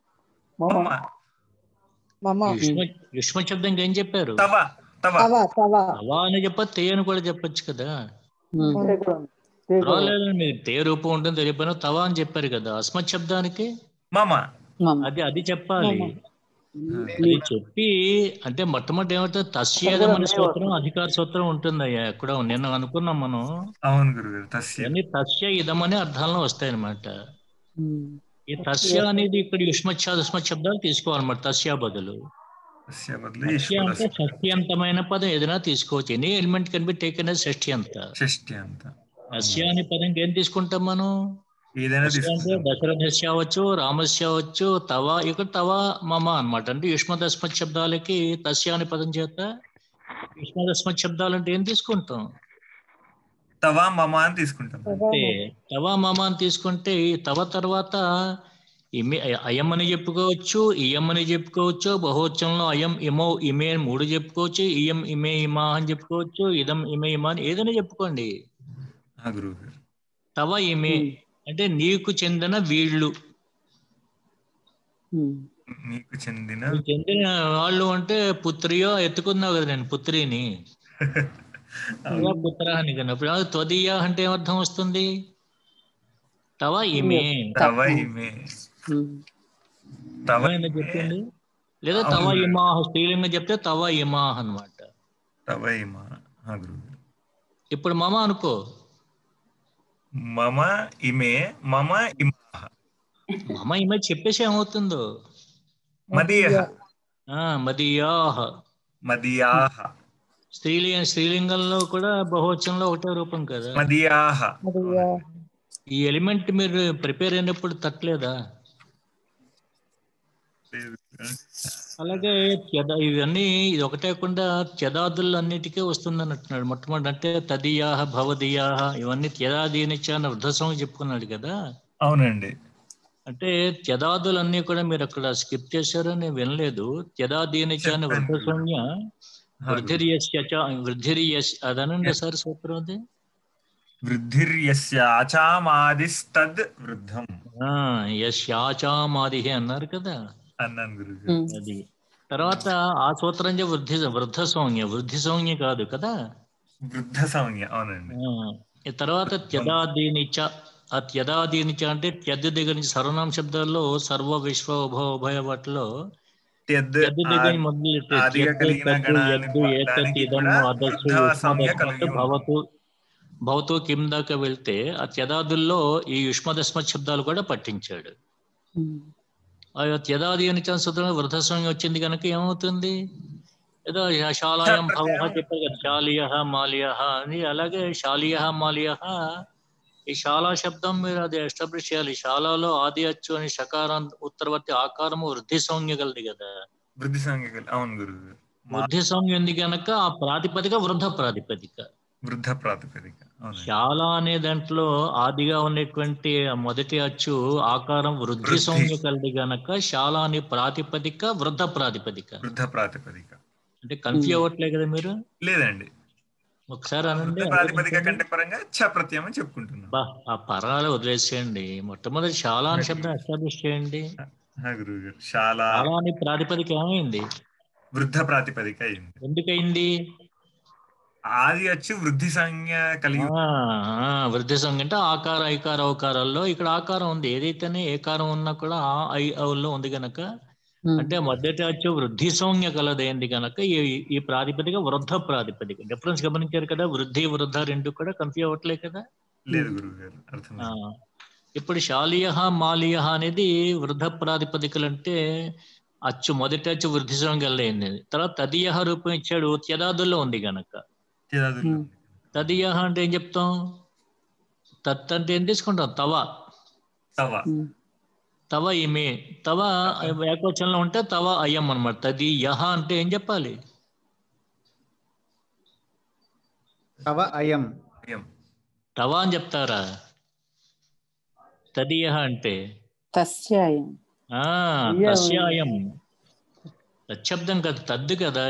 యుష్మత్ శబ్దం ఏం చెప్పారు? తవా అని చెప్ప తే అని కూడా చెప్పచ్చు కదా. పర్వాలేదండి, మీరు తే రూపం ఉంటుంది తెలియపోయినా తవా అని చెప్పారు కదా. అస్మత్ శబ్దానికి అది అది చెప్పాలి. అది చెప్పి అంటే మొట్టమొదటి ఏమవుతుంది? తస్యేదం అనే సూత్రం అధికార సూత్రం ఉంటుంది. అయ్యా ఎక్కడ నిన్న అనుకున్నాం మనం. అవును గురుగారు. తస్య ఇదం అనే అర్థాలను వస్తాయి అనమాట. ఈ తస్య అనేది ఇక్కడ యుష్మత్ అస్మత్ శబ్దాలు తీసుకోవాలన్నమాట. తస్య బదులు తస్య అంటే షష్ఠ్యంతమైన పదం ఏదైనా తీసుకోవచ్చు. Any element can be taken as షష్ఠ్యంత. తస్య అనే పదంకి ఏం తీసుకుంటాం మనం? దశరథస్య అవచ్చు, రామస్య అవచ్చు, తవ. ఇక్కడ తవ మమ అనమాట. అంటే యుష్మత్ అస్మత్ శబ్దాలకి తస్య అనే పదం చేత యుష్మత్ అస్మత్ శబ్దాలు అంటే ఏం తీసుకుంటాం? తవ మమ అని తీసుకుంటాం. అంటే తవ మమ అని తీసుకుంటే ఈ తవ తర్వాత ఇమే అయం అని చెప్పుకోవచ్చు, ఇయం అని చెప్పుకోవచ్చు. బహువచనంలో అయం ఇమో ఇమే అని మూడు చెప్పుకోవచ్చు. ఇయం ఇమే ఇమా అని చెప్పుకోవచ్చు. ఇదం ఇమే ఇమా అని ఏదైనా చెప్పుకోండి. తవ ఇమే అంటే నీకు చెందిన వీళ్ళు. నీకు చెందిన చెందిన వాళ్ళు అంటే పుత్రియో ఎత్తుకున్నావు కదా నేను పుత్రిని. పుత్ర అని కన్నప్పుడు త్వదీయ అంటే ఏమర్థం వస్తుంది? తవ ఇమే. చెప్పండి. లేదా తవ ఇమా స్త్రీలింగం చెప్తే తవ ఇమా అన్నమాట. తవ ఇమా. ఇప్పుడు మమ అనుకో. మమ ఇమే మమ ఇమాహ మమ ఇమే చెప్పేసి ఏమవుతుందో మదీయః ఆ మదీయాహ మదీయాహ స్త్రీలింగ స్త్రీలింగంలో కూడా బహువచనంలో ఒకటే రూపం కదా మదీయాహ. ఈ ఎలిమెంట్ మీరు ప్రిపేర్ అయినప్పుడు తట్టలేదా? అలాగే చెద ఇవన్నీ ఇది ఒకటే కాకుండా చెదాదులు అన్నిటికీ వస్తుంది అన్నట్టున్నాడు. మొట్టమొదటి అంటే తదియాహ భవదీయాహ ఇవన్నీ త్యదాదీనిచ్చ అని వృద్ధసం చెప్పుకున్నాడు కదా. అవునండి. అంటే త్యదాదులన్నీ కూడా మీరు అక్కడ స్కిప్ చేశారో నేను వినలేదు. త్యదాదీనిచ్చ అని వృద్ధసంజ్ఞ వృద్ధిర్యస్య వృద్ధిర్యస్ అదనండి సార్ సూత్రం అది. వృద్ధిర్యస్య ఆచామాదిస్తద్ వృద్ధం. యస్యాచామాది అన్నారు కదా అన్నాను గురుజీ. అది తర్వాత ఆ సూత్రం వృద్ధి వృద్ధ సౌజ్ఞ వృద్ధి సౌజ్ఞ కాదు కదా వృద్ధ సౌజ్ఞ. అవునండి. తర్వాత త్యదాదీనిచ ఆ త్యదాదీనిచ అంటే త్యద్ దగ్గర నుంచి సర్వనామ శబ్దాల్లో సర్వ విశ్వ ఉభయ ఉభయ వాటిలో త్యద్ దగ్గర మొదలు భవతు భవతు కిం దాకా వెళ్తే ఆ త్యదాదుల్లో ఈ యుష్మదస్మ శబ్దాలు కూడా పట్టించాడు. ఆ త్యదాది అని సూత్రం వృద్ధ సంజ్ఞ వచ్చింది కనుక ఏమవుతుంది? ఏదో శాలాయం భవ చెప్పారు కదా, శాలియ మాలియ అని. అలాగే శాలియ మాలియ ఈ శాలా శబ్దం మీరు అది ఎస్టాబ్లిష్ చేయాలి. శాలాలో ఆది అచ్చు అని షకారం ఉత్తరవర్తి ఆకారము వృద్ధి సంజ్ఞ కలది కదా. వృద్ధి సంజ్ఞ. అవును గురు. వృద్ధి సంజ్ఞ ఉంది కనుక ఆ ప్రాతిపదిక వృద్ధ ప్రాతిపదిక వృద్ధ ప్రాతిపదిక. శాల అనే దాంట్లో ఆదిగా ఉన్నటువంటి మొదటి అచ్చు ఆకారం వృద్ధి సంజ్ఞ కలది గనక శాల అనే ప్రాతిపదిక వృద్ధ ప్రాతిపదిక. వృద్ధ ప్రాతిపదిక అంటే కన్ఫ్యూజ్ అవ్వట్లే కదా మీరు? లేదండి. ఒకసారి అనండి. ప్రాతిపదిక కంటే పరంగా చ ప్రత్యయం అని చెప్పుకుంటున్నాం. బా ఆ పరాలు వదిలేసేయండి. మొట్టమొదటి శాల అనే శబ్దం ఎస్టాబ్లిష్ చేయండి. శాల అని ప్రాతిపదిక ఏమైంది? వృద్ధ ప్రాతిపదిక అయింది. ఎందుకయింది? ఆది వచ్చి వృద్ధి సంజ్ఞ కలిగి వృద్ధి సంజ్ఞ అంటే ఆకార ఐకార అవకారాల్లో ఇక్కడ ఆకారం ఉంది. ఏదైతేనే ఏకారం ఉన్నా కూడా ఆ ఐ అవుల్లో ఉంది కనుక అంటే మొదటి వచ్చి వృద్ధి సంజ్ఞ కలదైంది కనుక ఈ ఈ ప్రాతిపదిక వృద్ధ ప్రాతిపదిక. డిఫరెన్స్ గమనించారు కదా? వృద్ధి వృద్ధ రెండు కూడా కన్ఫ్యూజ్ అవ్వట్లేదు కదా? లేదు గురువు గారు, అర్థం. ఇప్పుడు శాలీయ మాలీయ అనేది వృద్ధ ప్రాతిపదికలు అంటే అచ్చు మొదటి అచ్చు వృద్ధి సంజ్ఞ కలదైంది. తర్వాత తదీయ రూపం ఇచ్చాడు త్యదాదుల్లో ఉంది కనుక. తదీయ అంటే ఏం చెప్తాం? తత్ అంటే ఏం తీసుకుంటాం? తవ తవ ఇమే. తవ ఏకవచనంలో ఉంటే తవ అయం అనమాట. తదీయ అంటే ఏం చెప్పాలి? తవ అయం. తవ అని చెప్తారా? తదీయ అంటే తస్యాయం. తస్యాయం తచ్చబ్దం కదా, తద్దు కదా.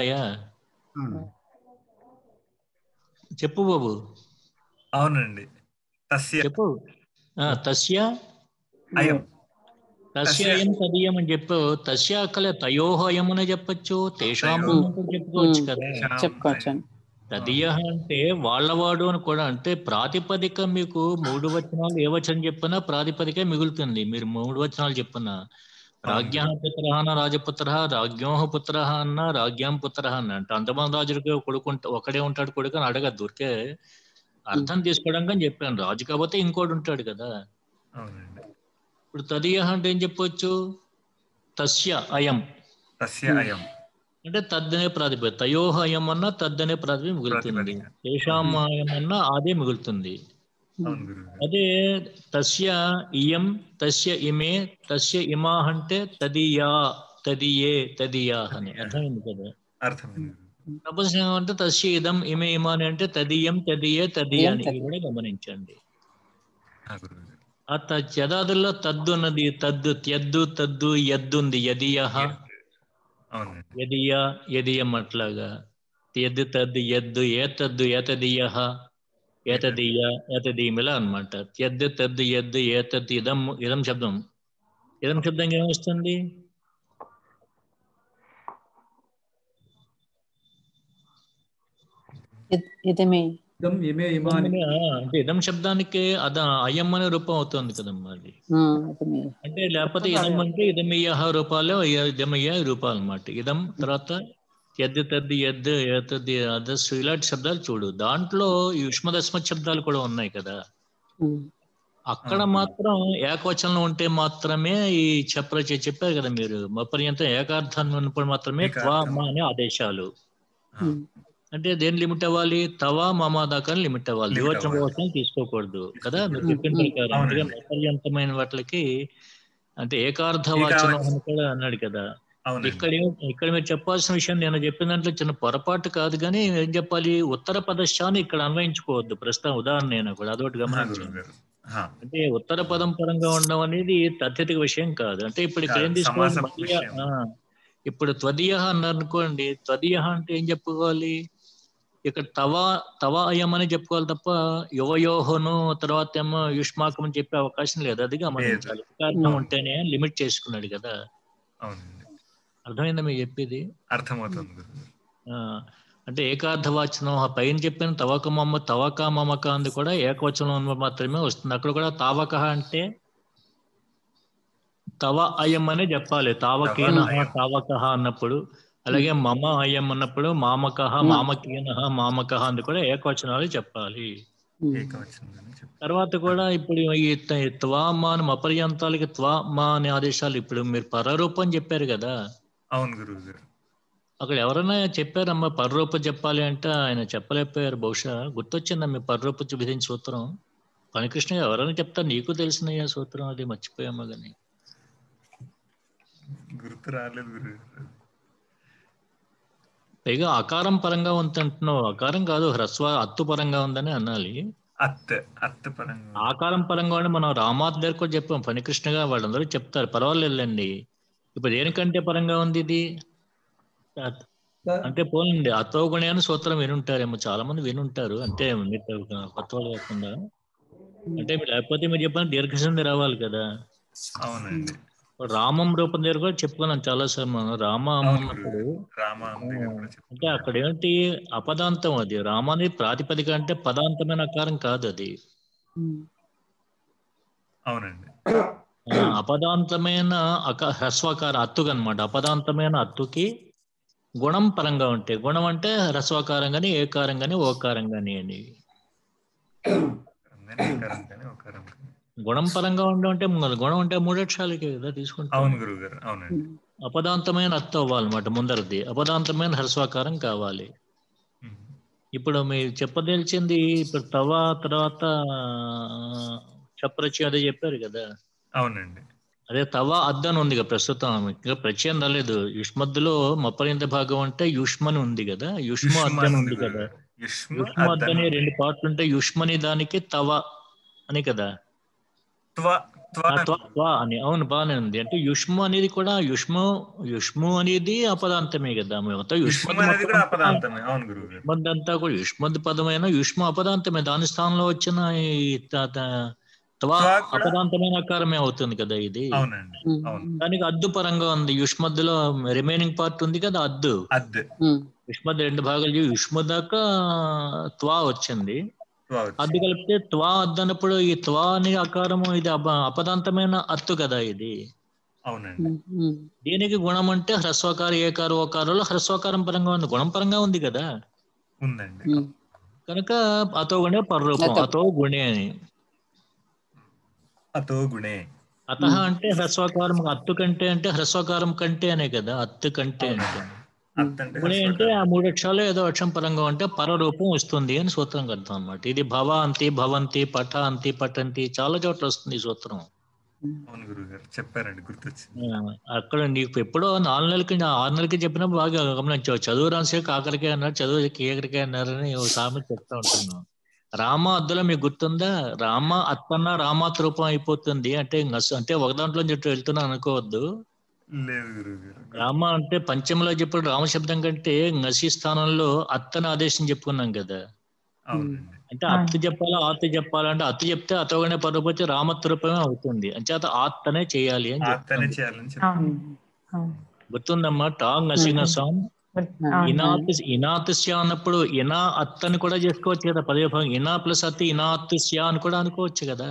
చెప్పు బాబు. అవునండి. చెప్పు. తస్య అయం. తస్య అయం తదీయం అని చెప్పు. తస్య అక్కలే తయోహ అయం అనే చెప్పచ్చు, తేషాం చెప్పుకోవచ్చు కదా. చెప్పుకోవచ్చు. తదీయ అంటే వాళ్ళవాడు అని కూడా. అంటే ప్రాతిపదిక మీకు మూడు వచనాలు ఏ వచనం చెప్పినా ప్రాతిపదిక మిగులుతుంది. మీరు మూడు వచనాలు చెప్పినా రాజ్ఞ పుత్ర అన్న రాజపుత్ర, రాజ్ఞో పుత్ర అన్న రాజ్యాం పుత్ర అన్న. అంటే అంతమంది రాజులకి కొడుకు ఒకడే ఉంటాడు కొడుకు అని అడగద్దు. ఊరికే అర్థం తీసుకోవడానికి అని చెప్పాను. రాజు కాకపోతే ఇంకోటి ఉంటాడు కదా. ఇప్పుడు తదీయ అంటే ఏం చెప్పవచ్చు? తస్య అయం. తస్య అయం అంటే తద్దనే ప్రాతిపదిక. తయోహ అయం అన్నా తద్దనే ప్రాతిపదిక మిగులుతుంది. తేషాం అయం అన్నా అదే మిగులుతుంది. అదే తస్య ఇయం తస్య ఇమే తస్య ఇమా అంటే తదీయా తదీయే తదీయా అని అర్థమైంది కదా. ప్రపంచం అంటే తస్య ఇదం ఇమే ఇమా అని అంటే తదీయం తదీయే తదీయా అని కూడా గమనించండి. ఆ తదాదుల్లో తద్దు అన్నది తద్దు త్యద్దు తద్దు యద్దు ఉంది. యదియ యదియ యదియం అట్లాగా యద్దు తద్దు యద్దు ఏ తద్దు ఏతదీయ ఏతదీయ ఏతదీమిల అనమాట. యద్దు తద్దు యద్దు ఏతద్ ఇదం ఇదం శబ్దం. ఇదం శబ్దం ఏమొస్తుంది? అంటే ఇదం శబ్దానికి అద అయం అనే రూపం అవుతుంది కదమ్మా అది. అంటే లేకపోతే ఇదం అంటే ఇదమయ్య రూపాలు ఇదమయ్య రూపాలు అనమాట. ఇదం తర్వాత యద్ తద్ది యద్ ఏతద్ అదస్సు ఇలాంటి శబ్దాలు చూడు. దాంట్లో యుష్మదస్మ శబ్దాలు కూడా ఉన్నాయి కదా. అక్కడ మాత్రం ఏకవచనంలో ఉంటే మాత్రమే ఈ చెప్పరచ చెప్పారు కదా మీరు మపర్యంతం ఏకార్థాన్ని ఉన్నప్పుడు మాత్రమే త్వా మా అనే ఆదేశాలు. అంటే దేని లిమిట్ అవ్వాలి? తవా మమా దాకా లిమిట్ అవ్వాలి. ద్వివచన బహువచనం తీసుకోకూడదు కదా మీరు చెప్పిన ప్రకారం. అందుకే మపర్యంతమైన వాటికి అంటే ఏకార్థ వాచనం అని కూడా అన్నాడు కదా. ఇక్కడ ఇక్కడ మీరు చెప్పాల్సిన విషయం నేను చెప్పిన దాంట్లో చిన్న పొరపాటు కాదు, కానీ ఏం చెప్పాలి, ఉత్తర పదశాన్ని ఇక్కడ అన్వయించుకోవద్దు. ప్రస్తుతం ఉదాహరణ నేను కూడా అదొకటి గమనించాను. అంటే ఉత్తర పదం పరంగా ఉండడం అనేది అత్యధిక విషయం కాదు. అంటే ఇప్పుడు ఇక్కడ ఏం తీసుకోవాలి, ఇప్పుడు త్వదీయ అన్నారు అనుకోండి, త్వదీయ అంటే ఏం చెప్పుకోవాలి, ఇక్కడ తవా తవా అయం అని చెప్పుకోవాలి తప్ప యువయోహను తర్వాత ఏమో యుష్మాకం అని చెప్పే అవకాశం లేదు. అది గమనించాలి. కారణం ఉంటేనే లిమిట్ చేసుకున్నాడు కదా. అర్థమైందా మీరు చెప్పేది? అర్థమవుతుంది. అంటే ఏకార్థవాచనం పైన చెప్పిన తవక మమ్మ తవక మమక అంది కూడా ఏకవచనం మాత్రమే వస్తుంది. అక్కడ కూడా తావక అంటే తవ అయం అనే చెప్పాలి. తావకేన తావక అన్నప్పుడు, అలాగే మమ అయం అన్నప్పుడు మామక మామకీన మామక అంది కూడా ఏకవచనాలు చెప్పాలి. తర్వాత కూడా ఇప్పుడు ఈ త్వా మా అపర్యంతాలకి త్వా మా అనే ఆదేశాలు ఇప్పుడు మీరు పరరూపం చెప్పారు కదా. అవును గురువు గారు. అక్కడ ఎవరైనా చెప్పారమ్మా పరరూపం చెప్పాలి అంటే ఆయన చెప్పలేకపోయారు. బహుశా గుర్తొచ్చిందమ్మా పరరూప విధించిన సూత్రం. పనికృష్ణ ఎవరైనా చెప్తారు, నీకు తెలిసిన సూత్రం అది మర్చిపోయామా కానీ గుర్తు రాలేదు గురువు. పైగా ఆకారం పరంగా ఉందంటున్నావు. ఆకారం కాదు, హ్రస్వ అత్తు పరంగా ఉందని అనాలి. ఆకారం పరంగా ఉండి మనం రామాత్ దగ్గర కూడా చెప్పాం. పనికృష్ణగా వాళ్ళందరూ చెప్తారు, పర్వాలేదండి. ఇప్పుడు దేనికంటే పరంగా ఉంది ఇది అంటే పోలండి. అతో గుణి అని సూత్రం వినుంటారేమో, చాలా మంది వినుంటారు. అంటే మీరు కొత్త వాళ్ళు కాకుండా అంటే మీరు లేకపోతే మీరు చెప్పిన దీర్ఘసంధి రావాలి కదా. అవునండి. రామం రూపం దగ్గర కూడా చెప్పుకున్నాం చాలా సార్ మనం. రామ అన్నప్పుడు అంటే అక్కడ ఏంటి అపదాంతం, అది రామ అనేది ప్రాతిపదిక అంటే పదాంతమైన ఆకారం కాదు అది. అవునండి. అపదాంతమైన అక హ్రస్వకార అత్తుగా అనమాట. అపదాంతమైన అత్తుకి గుణం పరంగా ఉంటాయి. గుణం అంటే హ్రస్వకారం గాని ఏకారం గాని ఓకారం గాని అని. గుణం పరంగా ఉండడం అంటే గుణం అంటే మూడక్షరాలకే కదా తీసుకుంటాం. అపదాంతమైన అత్తు అవ్వాలన్నమాట ముందరది. అపదాంతమైన హ్రస్వకారం కావాలి. ఇప్పుడు మీరు చెప్పదలిచింది ఇప్పుడు తవా తర్వాత చప్రచి అదే చెప్పారు కదా. అవునండి. అదే తవా అద్దను ఉంది కదా ప్రస్తుతం. ఇంకా ప్రత్యయం రాలేదు. యుష్మద్దులో మపరింత భాగం అంటే యుష్మని ఉంది కదా. యుష్మ అద్దను ఉంది కదా. యుష్మ అద్దని రెండు పాటలు ఉంటాయి. యుష్మని దానికి తవ అని కదా అని. అవును బాగానే ఉంది. అంటే యుష్మ అనేది కూడా యుష్మ యుష్ము అనేది అపదాంతమే కదా. మొత్తం యుష్మద్ అంతా కూడా యుష్మద్ పదమైన యుష్మ అపదాంతమే. దాని స్థానంలో వచ్చిన ఈ త్వా అపదాంతమైన ఆకారమే అవుతుంది కదా ఇది. దానికి అద్దు పరంగా ఉంది. యుష్మద్దులో రిమైనింగ్ పార్ట్ ఉంది కదా అద్దు. యుష్మద్ రెండు భాగాలు యుష్మ దాకా త్వా వచ్చింది. అద్దు కలిపితే త్వా అద్దు అన్నప్పుడు ఈ త్వా అనే ఆకారము ఇది అపదాంతమైన అత్తు కదా ఇది. దీనికి గుణం అంటే హ్రస్వకారం ఏకార ఓకారంలో హ్రస్వకారం పరంగా ఉంది. గుణం పరంగా ఉంది కదా కనుక అతో గుణే పరరూపం. అతో గుణే అని అతో గుణే. అత అంటే హ్రస్వకారం. అత్తు కంటే అంటే హ్రస్వకారం కంటే అనే కదా అత్తు కంటే అంటే. గుణే అంటే ఆ మూడు అక్షరాలు ఏదో అక్షరం పరంగా ఉంటే పరరూపం వస్తుంది అని సూత్రం అర్థం అన్నమాట. ఇది భవ అంతి భవంతి పఠ అంతి పఠంతి చాలా చోట్ల వస్తుంది ఈ సూత్రం. చెప్పారండి, గుర్తొచ్చింది. అక్కడ నీకు ఎప్పుడో నాలుగు నెలలకి ఆరు నెలలకి చెప్పినప్పుడు బాగా గమనించావు. చదువు రాసే కాకరికే అన్నారు, చదువు కేకరికే అన్నారని సామెత చెప్తా ఉంటున్నాను. రామ అద్దులో మీకు గుర్తుందా? రామ అత్తన్న రామాత్ రూపం అయిపోతుంది అంటే అంటే ఒక దాంట్లో చెట్టు వెళ్తున్నా అనుకోవద్దు. రామ అంటే పంచమలో చెప్పిన రామశబ్దం కంటే ngసి స్థానంలో అత్తన ఆదేశం చెప్పుకున్నాం కదా. అంటే అత్తు చెప్పాలా ఆత్తు చెప్పాలంటే అత్తు చెప్తే అతోగానే పరపతి రామత్ రూపమే అవుతుంది. అంచేత ఆత్తనే చేయాలి అని చెప్తాను. గుర్తుందమ్మా టా ngసిన సాం ఇనాత్ ఇనాత్స్య అన్నప్పుడు ఇనా అత్తని కూడా చేసుకోవచ్చు కదా. పదే భాగం ఇనా ప్లస్ అత్తి ఇనాత్స్య అని కూడా అనుకోవచ్చు కదా.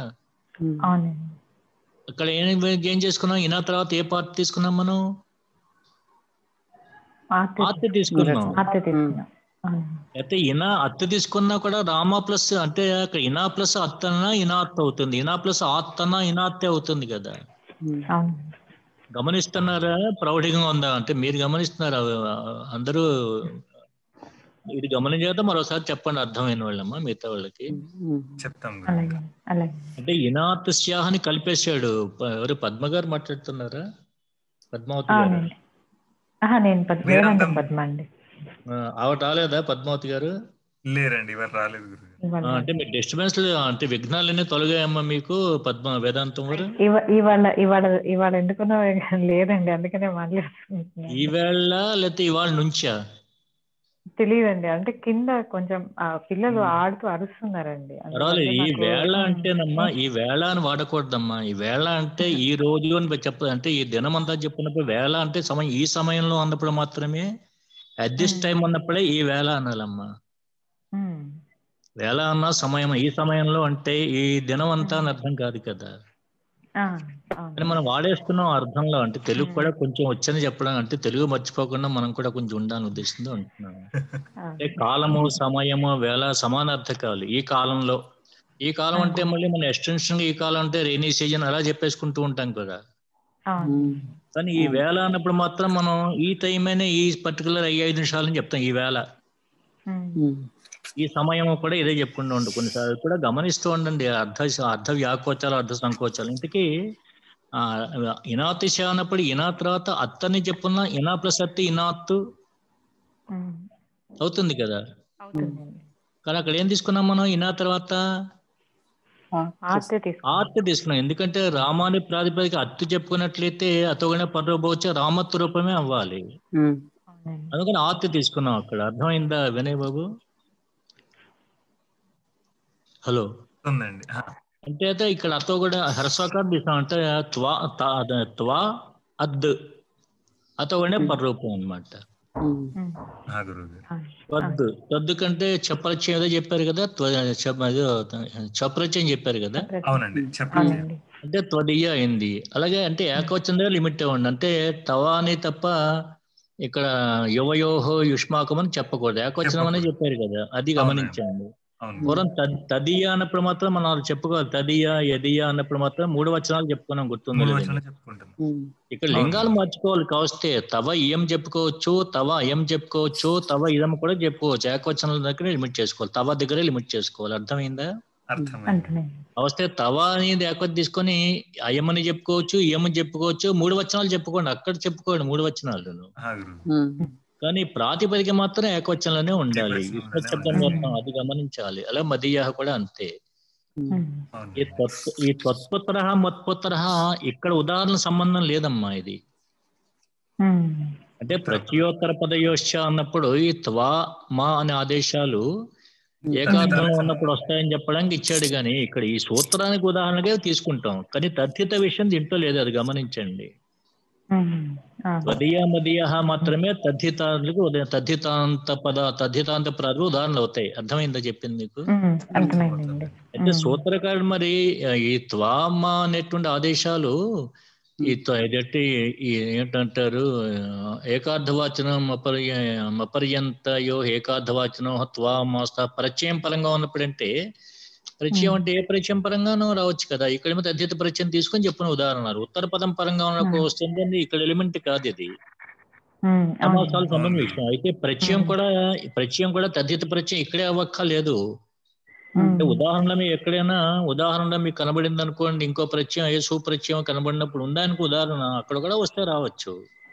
అక్కడ ఏం ఏం చేసుకున్నాం? ఇనా తర్వాత ఏ పార్ట్ తీసుకున్నాం మనం? ఆత్తి తీసుకున్నాం. అయితే ఇనా అత్త తీసుకున్నా కూడా రామ ప్లస్ అంటే అక్కడ ఇనా ప్లస్ అత్తన ఇనాత్ అవుతుంది, ఇనా ప్లస్ ఆత్తన ఇనాత్తే అవుతుంది కదా. గమనిస్తున్నారా? ప్రౌఢంగా ఉందా అంటే మీరు గమనిస్తున్నారా? అందరూ ఇది గమనించాక మరోసారి చెప్పండి అర్థమైన వాళ్ళమ్మా మిగతా వాళ్ళకి చెప్తాం. అంటే ఇనాత్ స్యాహని కలిపేశాడు. ప- ఎవరు పద్మ గారు మాట్లాడుతున్నారా? పద్మావతి గారు నేను పద్మ వేదాంతం పద్మ అండి. ఆ, ఆవిడ రాలేదా పద్మావతి గారు? లేరండి, ఇవాళ రాలేదు గురు. ఆ, అంటే మీకు డిస్టర్బెన్స్ అంటే విఘ్నాలన్నీ తొలగాయమ్మా మీకు పద్మ వేదాంతం గారు? ఇవ- ఇవాళ ఇవాళ ఇవాళ ఎందుకున్నా లేదండి, అందుకనే మాట్లాడుతున్నాను. ఈవేళ లేకపోతే ఇవాళ నుంచా? తెలియదండి, అంటే కింద కొంచెం ఆ పిల్లలు ఆడుతూ అరుస్తున్నారండి. పర్వాలేదు. అందువల్ల ఈ నాకు వేళ ఉమ్, అంటేనమ్మా, ఉమ్, ఈ వేళ అని వాడకూడదమ్మా. ఈ వేళ అంటే ఈ రోజు అని చెప్ప అంటే ఈ దినం అంతా చెప్పినప్పుడు వేళ అంటే సమయం, ఈ సమయంలో అన్నప్పుడు మాత్రమే, అట్ దిస్ టైం అన్నప్పుడే ఈ వేళ అనాలమ్మా. ఉమ్, వేళ అన్న సమయం, ఈ సమయంలో అంటే ఈ దినం అంతా అని అర్థం కాదు కదా. ఆ, కానీ మనం వాడేస్తున్నాం ఆ అర్థంలో. అంటే తెలుగు ఉమ్, కూడా కొంచెం వచ్చని చెప్పడం, అంటే తెలుగు మర్చిపోకుండా మనం కూడా కొంచెం ఉండాలని ఉద్దేశంతో అంటున్నాం. అంటే కాలము, సమయము, వేళ సమానార్థకాలు. ఈ కాలంలో, ఈ కాలం అంటే మళ్ళీ మన ఎక్స్టెన్షన్ ఈ కాలం అంటే రైనీ సీజన్ అలా చెప్పేసుకుంటూ ఉంటాం కదా. కానీ ఈ వేళ అన్నప్పుడు మాత్రం మనం ఈ టైం అయినా ఈ పర్టికులర్ ఈ ఐదు నిమిషాలని చెప్తాం. ఈ వేళ, ఈ సమయం కూడా ఇదే చెప్పుకుంటూ ఉండు. కొన్నిసార్లు కూడా గమనిస్తూ ఉండండి అర్థ అర్థ వ్యాకోచాలు, అర్థ సంకోచాలు. ఇంతకీ ఆ ఇనాతిశ అన్నప్పుడు ఇనా తర్వాత అత్తని చెప్పున్నా ఇనా ప్లస్ అత్తి ఇనాత్తు అవుతుంది కదా. కానీ అక్కడ ఏం తీసుకున్నాం మనం? ఇనా తర్వాత ఆర్తి తీసుకున్నాం. ఎందుకంటే రామాని ప్రాతిపదిక అత్తు చెప్పుకున్నట్లయితే అతోగనే పర్వపోవచ్చు రామత్వ రూపమే అవ్వాలి. అందుకని ఆర్తి తీసుకున్నాం అక్కడ. అర్థమైందా వినయ్ బాబు? హలో. ఉందండి. అంటే అయితే ఇక్కడ అతో కూడా హ్రస్వకారం తీసుకున్నాం. అంటే త్వా త- త్వా అద్ అతోగనే పర్రూపం అనమాట. తద్దు తద్దు కంటే చపరచయం ఏదో చెప్పారు కదా, చపరచయం చెప్పారు కదా. అవునండి, అంటే త్వదీయ అయింది. అలాగే అంటే ఏకవచనం లిమిట్ ఇవ్వండి. అంటే తవా అని తప్ప ఇక్కడ యువయోహో యుష్మాకం అని చెప్పకూడదు, ఏకవచనం అనే చెప్పారు కదా, అది గమనించండి. పూర్వం తద్ తదీయ అన్నప్పుడు మాత్రం మనం చెప్పుకోవాలి. తదీయ యదీయ అన్నప్పుడు మాత్రం మూడు వచనాలు చెప్పుకున్నాం, గుర్తుందో లేదండి. ఇక్కడ లింగాలు మార్చుకోవాలి. కావస్తే తవ ఇయం చెప్పుకోవచ్చు, తవ అయం చెప్పుకోవచ్చు, తవ ఇదం కూడా చెప్పుకోవచ్చు. ఏకవచనాల దగ్గర లిమిట్ చేసుకోవాలి, తవ దగ్గరే లిమిట్ చేసుకోవాలి. అర్థమైందా? అవస్తే తవ అనేది ఏకవచనం తీసుకొని అయమని చెప్పుకోవచ్చు, ఇయమని చెప్పుకోవచ్చు, మూడు వచనాలు చెప్పుకోండి, అక్కడ చెప్పుకోండి మూడు వచనాలను. కానీ ప్రాతిపదిక మాత్రం ఏకవచనంలోనే ఉండాలి. యుష్మ శబ్దం మొత్తం అది గమనించాలి. అలా మదీయ కూడా అంతే. ఈ తత్వ ఈ త్వత్పుత్ర మత్పుత్ర ఇక్కడ ఉదాహరణ సంబంధం లేదమ్మా. ఇది అంటే ప్రత్యోత్తర పదయోశ్చ అన్నప్పుడు ఈ త్వా మా అనే ఆదేశాలు ఏకార్థంలో ఉన్నప్పుడు వస్తాయని చెప్పడానికి ఇచ్చాడు. కానీ ఇక్కడ ఈ సూత్రానికి ఉదాహరణగా తీసుకుంటాం. కానీ తథ్యత విషయం దీంట్లో లేదు, అది గమనించండి. తదీయ మదీయ మాత్రమే తథ్యతాలకు ఉదయం తథ్యతాంత పద తథ్యతాంత పదాలు ఉదాహరణలు అవుతాయి. అర్థమైందా చెప్పింది మీకు? అయితే సూత్రకారుడు మరి ఈ త్వామ అనేటువంటి ఆదేశాలు ఈ ఇదట్టి ఈ ఏంటంటారు, ఏకార్థవాచనం అపర్య అపర్యంతయో ఏకార్థవాచనం త్వామాస్త ప్రత్యయం పరంగా ఉన్నప్పుడు, అంటే ప్రత్యయం అంటే ఏ ప్రత్యయం పరంగానూ రావచ్చు కదా. ఇక్కడేమో తద్ధిత ప్రత్యయం తీసుకొని చెప్పిన ఉదాహరణలు. ఉత్తర పదం పరంగా ఉన్నప్పుడు వస్తుంది, ఇక్కడ ఎలిమెంట్ కాదు ఇది, సమాసాలు సంబంధించిన విషయం. అయితే ప్రత్యయం కూడా ప్రత్యయం కూడా తద్ధిత ప్రత్యయం ఇక్కడే అవ్వక్కర్లేదు. అంటే ఉదాహరణ మీకు ఎక్కడైనా ఉదాహరణ మీకు కనబడింది అనుకోండి, ఇంకో ప్రత్యయం ఏ సుప్రత్యయం కనబడినప్పుడు ఉందానికి ఉదాహరణ అక్కడ కూడా వస్తే రావచ్చు.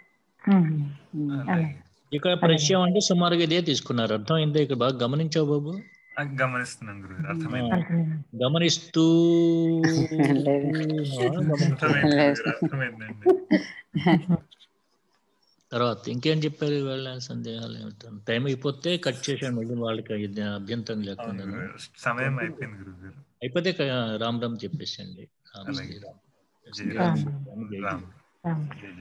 ఇక్కడ ప్రత్యయం అంటే సుమారుగా ఇదే తీసుకున్నారు. అర్థమైందే? ఇక్కడ బాగా గమనించావు బాబు? గమనిస్తున్నాను గురుగారు, అర్థమైంది. గమనిస్తూ తర్వాత ఇంకేం చెప్పారు ఇవాళ? సందేహాలు ఏమిటో. టైం అయిపోతే కట్ చేసాను, మళ్ళీ వాళ్ళకి అభ్యంతరం లేకుండా. సమయం అయిపోయింది గురుగారు. అయిపోతే రామ్ రామ్ చెప్పేసండి. రామ్ శ్రీరామ్.